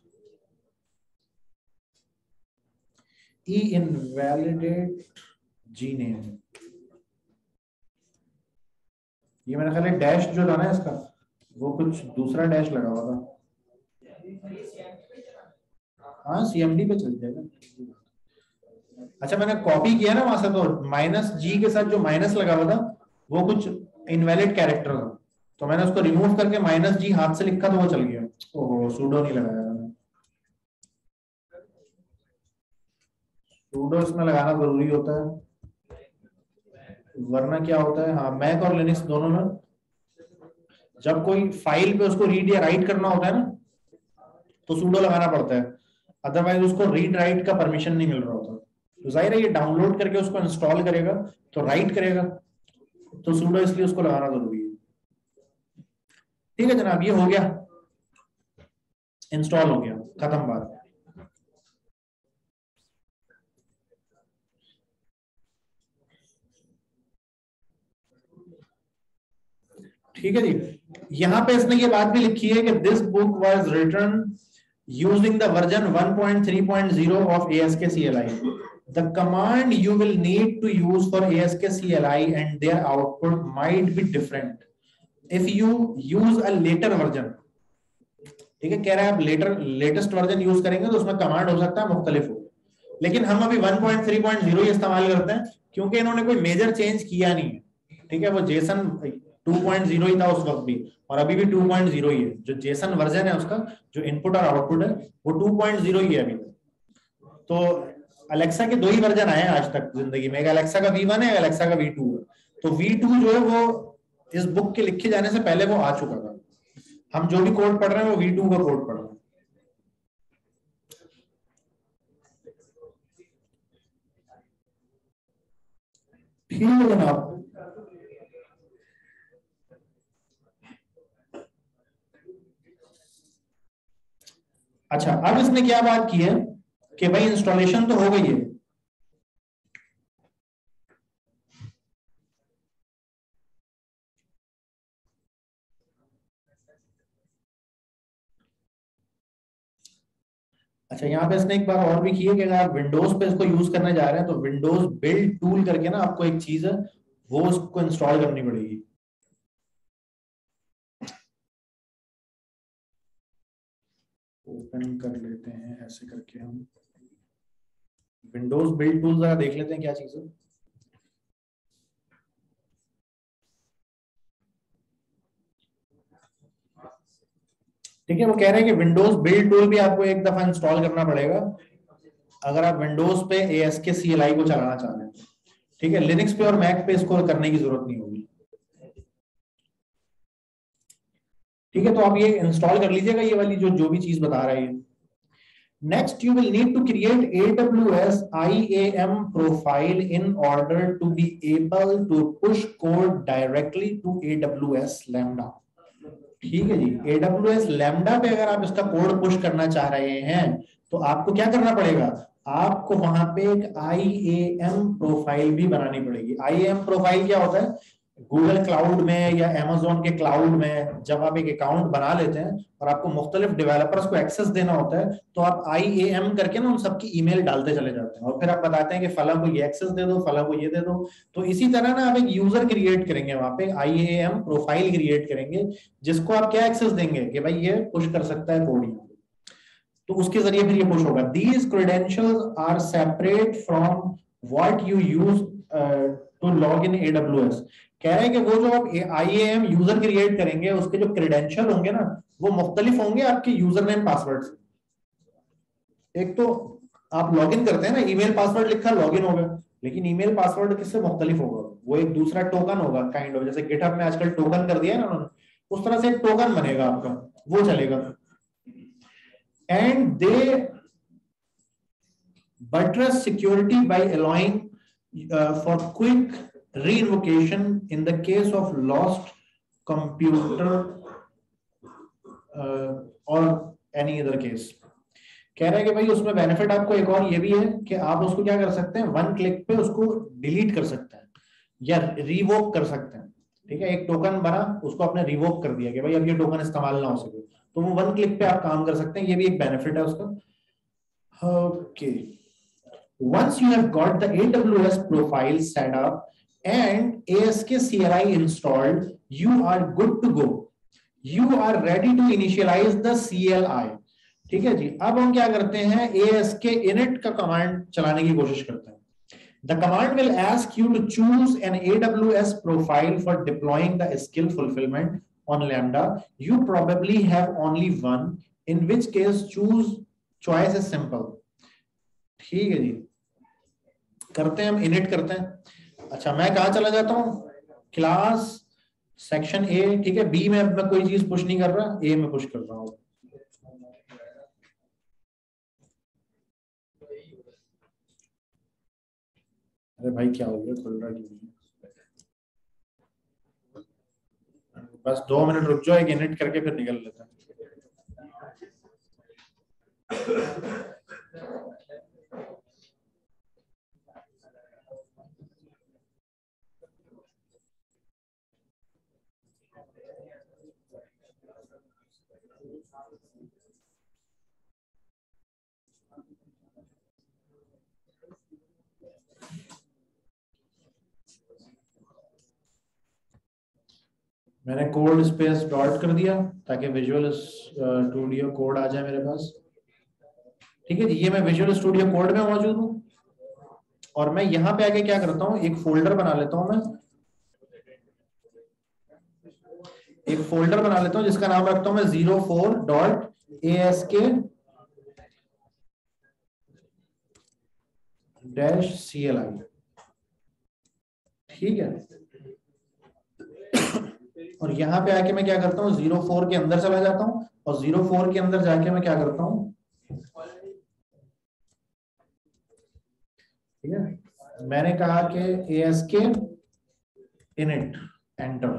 इनवैलिडेट जी नेम, ये मेरा ख्याल है डैश जो था ना इसका वो कुछ दूसरा डैश लगा हुआ था। हाँ, CMD पे चल जाएगा। अच्छा, मैंने कॉपी किया ना वहां से, तो -G के साथ जो माइनस लगा हुआ था वो कुछ इनवैलिड कैरेक्टर था, तो मैंने उसको रिमूव करके -G हाथ से लिखा तो वो चल गया। ओहो, सूडो नहीं लगाया मैंने, सूडो इसमें लगाना जरूरी होता है, वरना क्या होता है, हाँ, मैक और लिनक्स दोनों में जब कोई फाइल पे उसको रीड या राइट करना होता है ना तो सूडो लगाना पड़ता है, अदरवाइज उसको रीड राइट का परमिशन नहीं मिल रहा होता। तो जाहिर है ये डाउनलोड करके उसको इंस्टॉल करेगा तो राइट करेगा, तो सूडो इसलिए उसको लगाना जरूरी है। ठीक है जनाब, ये हो गया, इंस्टॉल हो गया, खत्म बात। ठीक है जी, यहां पे इसने ये बात भी लिखी है कि this book was written using the version 1.3.0 of ASK-CLI. The command you will need to use for ASK-CLI and their output might be different if you use a later version. ठीक है, कह रहा है आप लेटेस्ट वर्जन यूज करेंगे तो उसमें command हो सकता है मुख्तलिफ हो, लेकिन हम अभी 1.3.0 ही इस्तेमाल करते हैं क्योंकि इन्होंने कोई मेजर चेंज किया नहीं है। ठीक है, वो जेसन 2.0 ही था उस वक्त भी और अभी भी 2.0 ही है, जो जेसन वर्जन है उसका जो इनपुट और आउटपुट है वो 2.0 ही है अभी। तो अलेक्सा के 2 ही वर्जन आए हैं आज तक जिंदगी में, एक अलेक्सा का V1 है, एक अलेक्सा का V2 है। तो V2 जो है वो इस बुक के लिखे जाने से पहले वो आ चुका था, हम जो भी कोड पढ़ रहे हैं वो V2 का कोड पढ़ रहे हैं। ठीक है जनाब, अच्छा अब इसने क्या बात की है कि भाई इंस्टॉलेशन तो हो गई है, अच्छा यहाँ पे इसने एक बात और भी की है कि अगर आप विंडोज पे इसको यूज करने जा रहे हैं तो विंडोज बिल्ड टूल करके ना आपको एक चीज है वो उसको इंस्टॉल करनी पड़ेगी। ओपन कर लेते हैं ऐसे करके, हम विंडोज बिल्ड टूल जरा देख लेते हैं क्या चीज है। ठीक है, वो कह रहे हैं कि विंडोज बिल्ड टूल भी आपको एक दफा इंस्टॉल करना पड़ेगा अगर आप विंडोज पे ASK-CLI को चलाना चाह रहे हैं। ठीक है, लिनक्स पे और मैक पे इसको करने की जरूरत नहीं होगी। ठीक है, तो आप ये इंस्टॉल कर लीजिएगा ये वाली जो भी चीज बता रहा है। Next, you will need to create AWS IAM profile in order to be able to push code directly to AWS Lambda. ठीक है जी, AWS Lambda पे अगर आप इसका कोड पुश करना चाह रहे हैं तो आपको क्या करना पड़ेगा, आपको वहां पे एक IAM प्रोफाइल भी बनानी पड़ेगी। IAM प्रोफाइल क्या होता है, गूगल क्लाउड में या Amazon के क्लाउड में जब आप एक अकाउंट बना लेते हैं और आपको मुख्तलिफ डेवलपर्स को एक्सेस देना होता है तो आप IAM करके ना उन सबकी ईमेल डालते चले जाते हैं और फिर आप बताते हैं कि फला को ये एक्सेस दे दो, फला को ये दे दो। तो इसी तरह ना आप एक यूजर क्रिएट करेंगे, वहां पे IAM प्रोफाइल क्रिएट करेंगे जिसको आप क्या एक्सेस देंगे कि भाई ये पुश कर सकता है कोड, तो उसके जरिए फिर ये पुश होगा। These credentials are separate from what you use to log in AWS। कह रहे हैं कि वो जो आप IAM यूजर क्रिएट करेंगे उसके जो क्रेडेंशियल होंगे ना वो मुख्तलिफ होंगे आपके यूजर नेम पासवर्ड से। एक तो आप लॉगिन करते हैं ना, ईमेल पासवर्ड लिखा लॉगिन होगा, लेकिन ईमेल पासवर्ड किससे मुख्तलिफ होगा, वो एक दूसरा टोकन होगा काइंड ऑफ, जैसे गिटहब में आजकल टोकन कर दिया है ना उन्होंने, उस तरह से एक टोकन बनेगा आपका, वो चलेगा। And they buttress security by allowing for quick reinvocation in the case of lost computer or any other case। कह रहे हैं कि भाई उसमें बेनिफिट आपको एक और ये भी है कि आप उसको क्या कर सकते हैं, वन क्लिक पे उसको डिलीट कर सकते हैं या रिवोक कर सकते हैं। ठीक है, एक टोकन बना उसको आपने रिवोक कर दिया कि भाई अब ये टोकन इस्तेमाल ना हो सके, तो वो वन क्लिक पे आप काम कर सकते हैं, ये भी एक बेनिफिट है उसका। Okay, once you have got the AWS profile set up and ASK CLI installed, you are good to go, you are ready to initialise the CLI। ठीक है जी, अब हम क्या करते हैं, ASK init का कमांड चलाने की कोशिश करते हैं। The command will ask you to choose an AWS profile for deploying the skill fulfillment on Lambda. You probably have only one, in which case choice is simple। ठीक है जी, करते हैं हम init करते हैं। अच्छा, मैं कहां चला जाता हूं, क्लास सेक्शन A। ठीक है, B में अब मैं कोई चीज पुश नहीं कर रहा, A में पुश कर रहा हूं। अरे भाई क्या हो गया, खुल रहा क्यों नहीं, बस 2 मिनट रुक जाओ, एक इनिट करके फिर निकल लेते हैं। मैंने कोड स्पेस डॉट कर दिया ताकि विजुअल स्टूडियो कोड आ जाए मेरे पास। ठीक है जी, ये मैं विजुअल स्टूडियो कोड में मौजूद हूँ और मैं यहाँ पे आके क्या करता हूँ, एक फोल्डर बना लेता हूँ, मैं एक फोल्डर बना लेता हूँ जिसका नाम रखता हूँ मैं 04.ask-CLI। ठीक है, और यहाँ पे आके मैं क्या करता हूँ, 04 के अंदर चला जाता हूँ और 04 के अंदर जाके मैं क्या करता हूँ, ठीक है, मैंने कहा कि ASK init एंटर।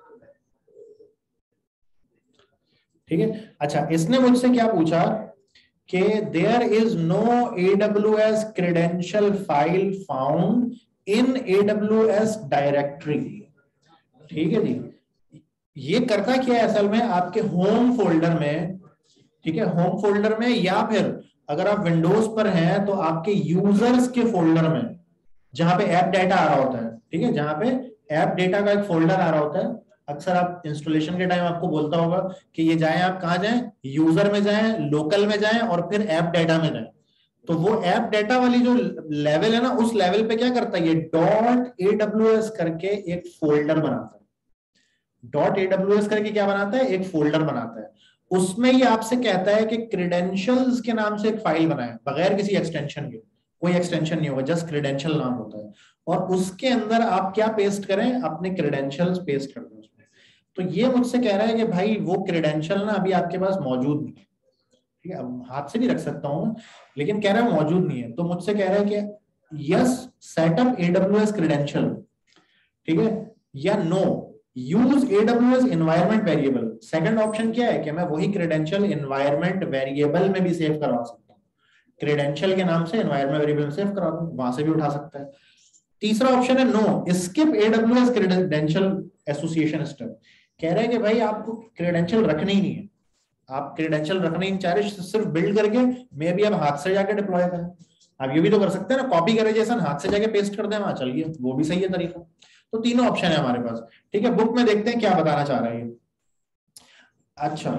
ठीक है, अच्छा, इसने मुझसे क्या पूछा कि there is no AWS credential file found in AWS directory. ठीक है जी, ये करता क्या है असल में, आपके होम फोल्डर में, ठीक है, होम फोल्डर में, या फिर अगर आप विंडोज पर हैं तो आपके यूजर्स के फोल्डर में जहां पे ऐप डेटा आ रहा होता है। ठीक है, जहां पे ऐप डेटा का एक फोल्डर आ रहा होता है, अक्सर आप इंस्टॉलेशन के टाइम आपको बोलता होगा कि ये जाएं, आप कहां जाएं, यूजर में जाएं, लोकल में जाएं और फिर ऐप डेटा में जाएं। तो वो ऐप डेटा वाली जो लेवल है ना, उस लेवल पे क्या करता है, ये .aws करके एक फोल्डर बनाता है। .aws करके क्या बनाता है, एक फोल्डर बनाता है। उसमें ये आपसे कहता है कि क्रेडेंशियल्स के नाम से एक फाइल बनाए बगैर किसी एक्सटेंशन के, कोई एक्सटेंशन नहीं होगा, जस्ट क्रेडेंशियल नाम होता है, और उसके अंदर आप क्या पेस्ट करें, अपने क्रेडेंशियल्स पेस्ट कर दें उसमें। तो ये मुझसे कह रहा है कि भाई वो क्रेडेंशियल ना अभी आपके पास मौजूद नहीं, ठीक है, अब हाथ से भी रख सकता हूँ, लेकिन कह रहा है मौजूद नहीं है, तो मुझसे कह रहा है कि यस सेटअप AWS क्रेडेंशियल, ठीक है, या no use AWS environment variable. Second option क्या है कि मैं वही क्रेडेंशियल एनवायरनमेंट वेरिएबल में भी सेव करवा सकता हूँ, क्रेडेंशियल के नाम से एनवायरनमेंट वेरिएबल में सेव करा दूं, वहां से भी उठा सकता है। तीसरा ऑप्शन है no skip AWS credential association step. कह रहे हैं कि भाई आपको क्रेडेंशियल रखने ही नहीं है, आप क्रेडेंशियल रखने ही चाह रहे, सिर्फ बिल्ड करके मे भी आप हाथ से जाके डिप्लॉय करें। आप ये भी तो कर सकते हैं ना, कॉपी करे जैसा हाथ से जाके पेस्ट कर दें वहां, चलिए वो भी सही है तरीका। तो तीनों ऑप्शन है हमारे पास, ठीक है। बुक में देखते हैं क्या बताना चाह रहा है ये। अच्छा,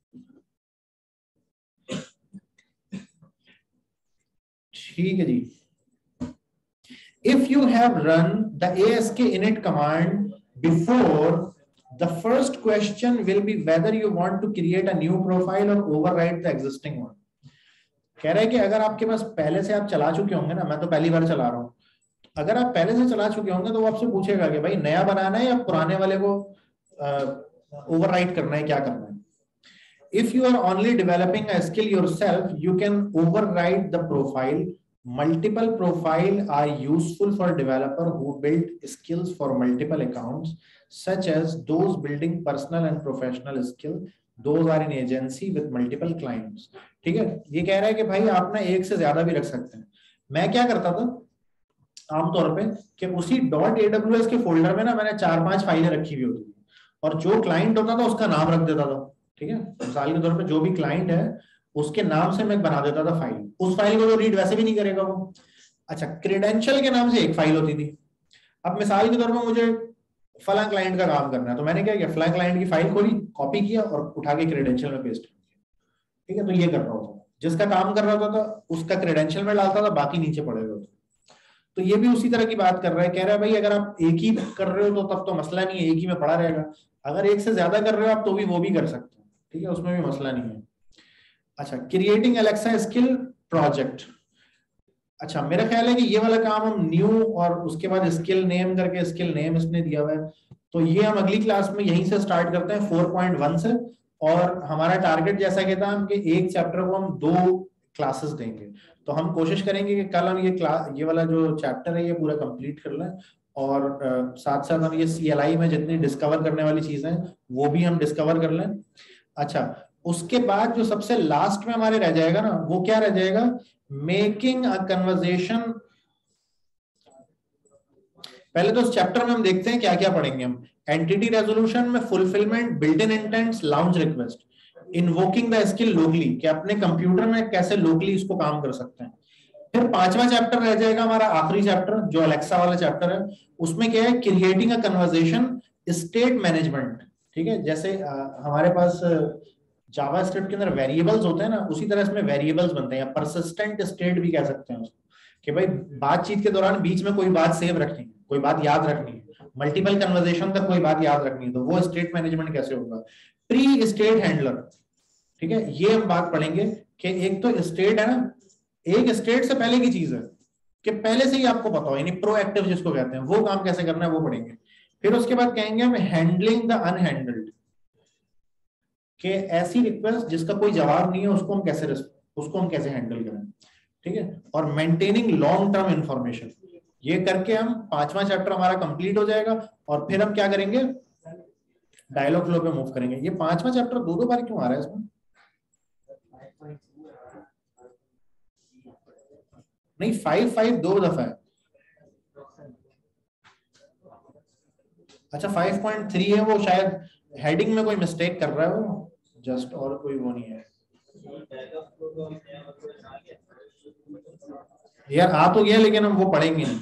ठीक है जी। If you have run the ASK init command before, the first question will be whether you want to create a new profile or override the existing one. कह रहा है कि अगर आपके पास पहले से आप चला चुके होंगे ना, मैं तो पहली बार चला रहा हूं, अगर आप पहले से चला चुके होंगे तो वो आपसे पूछेगा कि भाई नया बनाना है या पुराने वाले को ओवरराइट करना है, क्या करना है। If you are only developing a skill yourself, you can override the profile. Multiple profile are useful for developer who build skills for multiple accounts, such as those building personal and professional skill. Those are in agency with multiple clients. ठीक है, ये कह रहा है कि भाई आप ना एक से ज्यादा भी रख सकते हैं। मैं क्या करता था आमतौर पे कि उसी .aws के फोल्डर में ना मैंने 4-5 फाइलें रखी हुई होती थी, और जो क्लाइंट होता था उसका नाम रख देता था, ठीक है। मिसाल के तौर पे जो भी क्लाइंट है उसके नाम से मैं बना देता था फाइल, उस फाइल को तो रीड वैसे भी नहीं करेगा वो। अच्छा, क्रेडेंशियल के नाम से एक फाइल होती थी। अब मिसाल के तौर पे मुझे फला क्लाइंट का काम करना है, तो मैंने क्या किया, फला क्लाइंट की फाइल खोली, कॉपी किया और उठा के क्रेडेंशियल में पेस्ट किया, ठीक है। तो ये कर रहा होता था, जिसका काम कर रहा होता था उसका क्रेडेंशियल में डालता था, बाकी नीचे पड़े हुए होते। तो ये भी उसी तरह की बात कर रहा है, कह रहा है भाई अगर आप एक ही कर रहे हो तो तब तो मसला नहीं है, एक ही में पड़ा रहेगा। अगर एक से ज्यादा कर रहे हो आप तो भी वो भी कर सकते हो, ठीक है, उसमें भी मसला नहीं है। अच्छा, क्रिएटिंग एलेक्सा स्किल प्रोजेक्ट। अच्छा, मेरा ख्याल है कि ये वाला काम हम न्यू और उसके बाद स्किल नेम करके, स्किल नेम इसने दिया हुआ है, तो ये हम अगली क्लास में यहीं से स्टार्ट करते हैं 4.1 से। और हमारा टारगेट जैसा कि था हम कि एक चैप्टर को हम 2 क्लासेस देंगे, तो हम कोशिश करेंगे कि कल हम ये वाला जो चैप्टर है ये पूरा कंप्लीट कर लें, और साथ साथ हम ये CLI में जितनी डिस्कवर करने वाली चीजें हैं वो भी हम डिस्कवर कर लें। अच्छा, उसके बाद जो सबसे लास्ट में हमारे रह जाएगा ना, वो क्या रह जाएगा, मेकिंग अ कन्वर्सेशन। पहले तो इस चैप्टर में हम देखते हैं क्या क्या पढ़ेंगे हम। एंटिटी रेजोल्यूशन में fulfilment, built in intents, launch request, invoking the skill locally, कि अपने कंप्यूटर में कैसे लोकली इसको काम कर सकते हैं। फिर 5वां चैप्टर रह जाएगा हमारा आखिरी चैप्टर जो अलेक्सा वाला चैप्टर है, उसमें क्या है, creating a conversation state management, ठीक है। जैसे हमारे पास जावास्क्रिप्ट के अंदर वेरिएबल्स होते हैं ना, उसी तरह इसमें वेरिएबल्स बनते हैं, या परसिस्टेंट स्टेट भी कह सकते हैं उसको, कि भाई बातचीत के दौरान बीच में कोई बात सेव रखनी है, कोई बात याद रखनी है, मल्टीपल कन्वर्सेशन तक कोई बात याद रखनी है, तो वो स्टेट मैनेजमेंट कैसे होगा। प्री स्टेट हैंडलर, ठीक है, ये हम बात पढ़ेंगे कि एक तो स्टेट है ना, एक स्टेट से पहले की चीज है कि पहले से ही आपको पता हो, यानी प्रोएक्टिव जिसको कहते हैं, वो काम कैसे करना है वो पढ़ेंगे। फिर उसके बाद कहेंगे हम हैंडलिंग द अनहैंडल्ड, कि ऐसी रिक्वेस्ट जिसका कोई जवाब नहीं है उसको हम कैसे हैंडल करें, ठीक है। और मेंटेनिंग लॉन्ग टर्म इंफॉर्मेशन, ये करके हम 5वां चैप्टर हमारा कंप्लीट हो जाएगा। और फिर हम क्या करेंगे, डायलॉग फ्लो पे मूव करेंगे। ये 5वां चैप्टर 2 बार क्यों आ रहा है इसमें, नहीं 5 2 दफा है। अच्छा, 5.3 है, वो शायद हेडिंग में कोई मिस्टेक कर रहा है वो जस्ट, और कोई वो नहीं है यार, आ तो गया लेकिन हम वो पढ़ेंगे नहीं,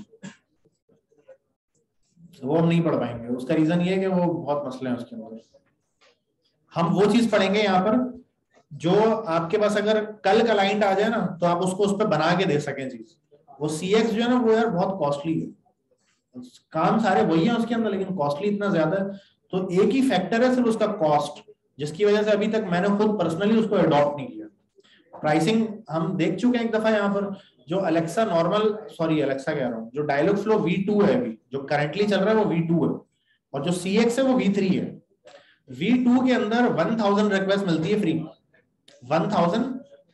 वो हम नहीं पढ़ पाएंगे। उसका रीजन ये है कि वो बहुत मसले हैं उसके अंदर। हम वो चीज पढ़ेंगे यहाँ पर जो आपके पास अगर कल का क्लाइंट आ जाए ना तो आप उसको उस पर बना के दे सकें चीज। वो CX जो है ना वो यार बहुत कॉस्टली है, काम सारे वही है उसके अंदर लेकिन कॉस्टली इतना ज्यादा है। तो एक ही फैक्टर है सिर्फ उसका कॉस्ट, जिसकी वजह से अभी तक मैंने खुद पर्सनली उसको अडॉप्ट नहीं किया। प्राइसिंग हम देख चुके हैं एक दफा यहाँ पर, जो अलेक्सा अलेक्सा कह रहा हूँ, जो डायलॉग फ्लो V2 है अभी जो करंटली चल रहा है वो V2 है, और जो CX है वो V3 है। V2 के अंदर 1000 रिक्वेस्ट मिलती है फ्री, 1000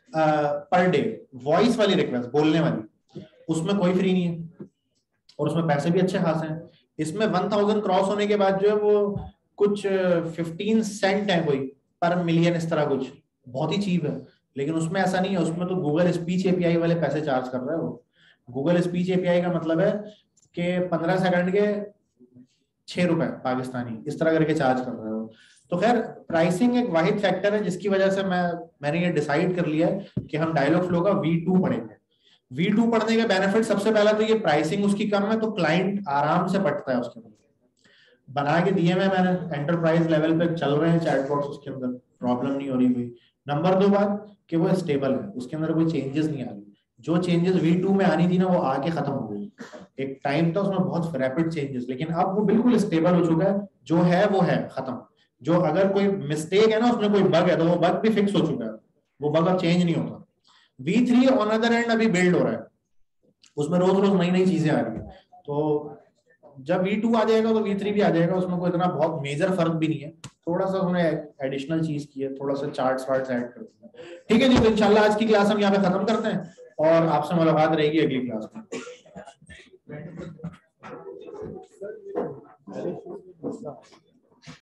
पर डे वॉइस वाली रिक्वेस्ट, बोलने वाली, उसमें कोई फ्री नहीं है और उसमें पैसे भी अच्छे खासे हैं। इसमें 1000 क्रॉस होने के बाद जो है वो कुछ 15 सेंट है कोई पर मिलियन, इस तरह कुछ, बहुत ही चीप है। लेकिन उसमें ऐसा नहीं है, उसमें तो गूगल स्पीच एपीआई वाले पैसे चार्ज कर रहे हैं वो। गूगल स्पीच एपीआई का मतलब है कि 15 सेकंड के 6 रुपए पाकिस्तानी, इस तरह करके चार्ज कर रहे हो। तो खैर प्राइसिंग एक वाहिद फैक्टर है जिसकी वजह से मैंने ये डिसाइड कर लिया है कि हम डायलॉग फ्लो का V2 पढ़ेंगे। V2 पढ़ने के बेनिफिट, सबसे पहला तो ये प्राइसिंग उसकी कम है, तो क्लाइंट आराम से पढ़ता है उसके अंदर। बना के दिए मैंने, एंटरप्राइज लेवल पे चल रहे हैं चैटबॉट्स उसके अंदर, प्रॉब्लम नहीं हो रही कोई। नंबर 2 बात कि वो स्टेबल है, उसके अंदर कोई चेंजेस नहीं आ रही। जो चेंजेस V2 में आनी थी ना वो आके खत्म हो गई। एक टाइम था उसमें बहुत रैपिड चेंजेस, लेकिन अब वो बिल्कुल स्टेबल हो चुका है। जो है वो है, खत्म। जो अगर कोई मिस्टेक है ना, उसमें कोई बग है, तो वो बग भी फिक्स हो चुका है, वो बग अब चेंज नहीं होता। V3 ऑन अदर एंड अभी बिल्ड हो रहा है, उसमें रोज रोज नई नई चीजें आ रही है। तो जब V2 आ जाएगा तो V3 भी आ जाएगा, उसमें कोई इतना बहुत मेजर फर्क भी नहीं है। थोड़ा सा उन्होंने एडिशनल चीज की है, थोड़ा सा चार्ट्स वार्ट्स ऐड कर दिया। ठीक है जी, तो इंशाल्लाह आज की क्लास हम यहाँ पे खत्म करते हैं और आपसे मुलाकात रहेगी अगली क्लास में।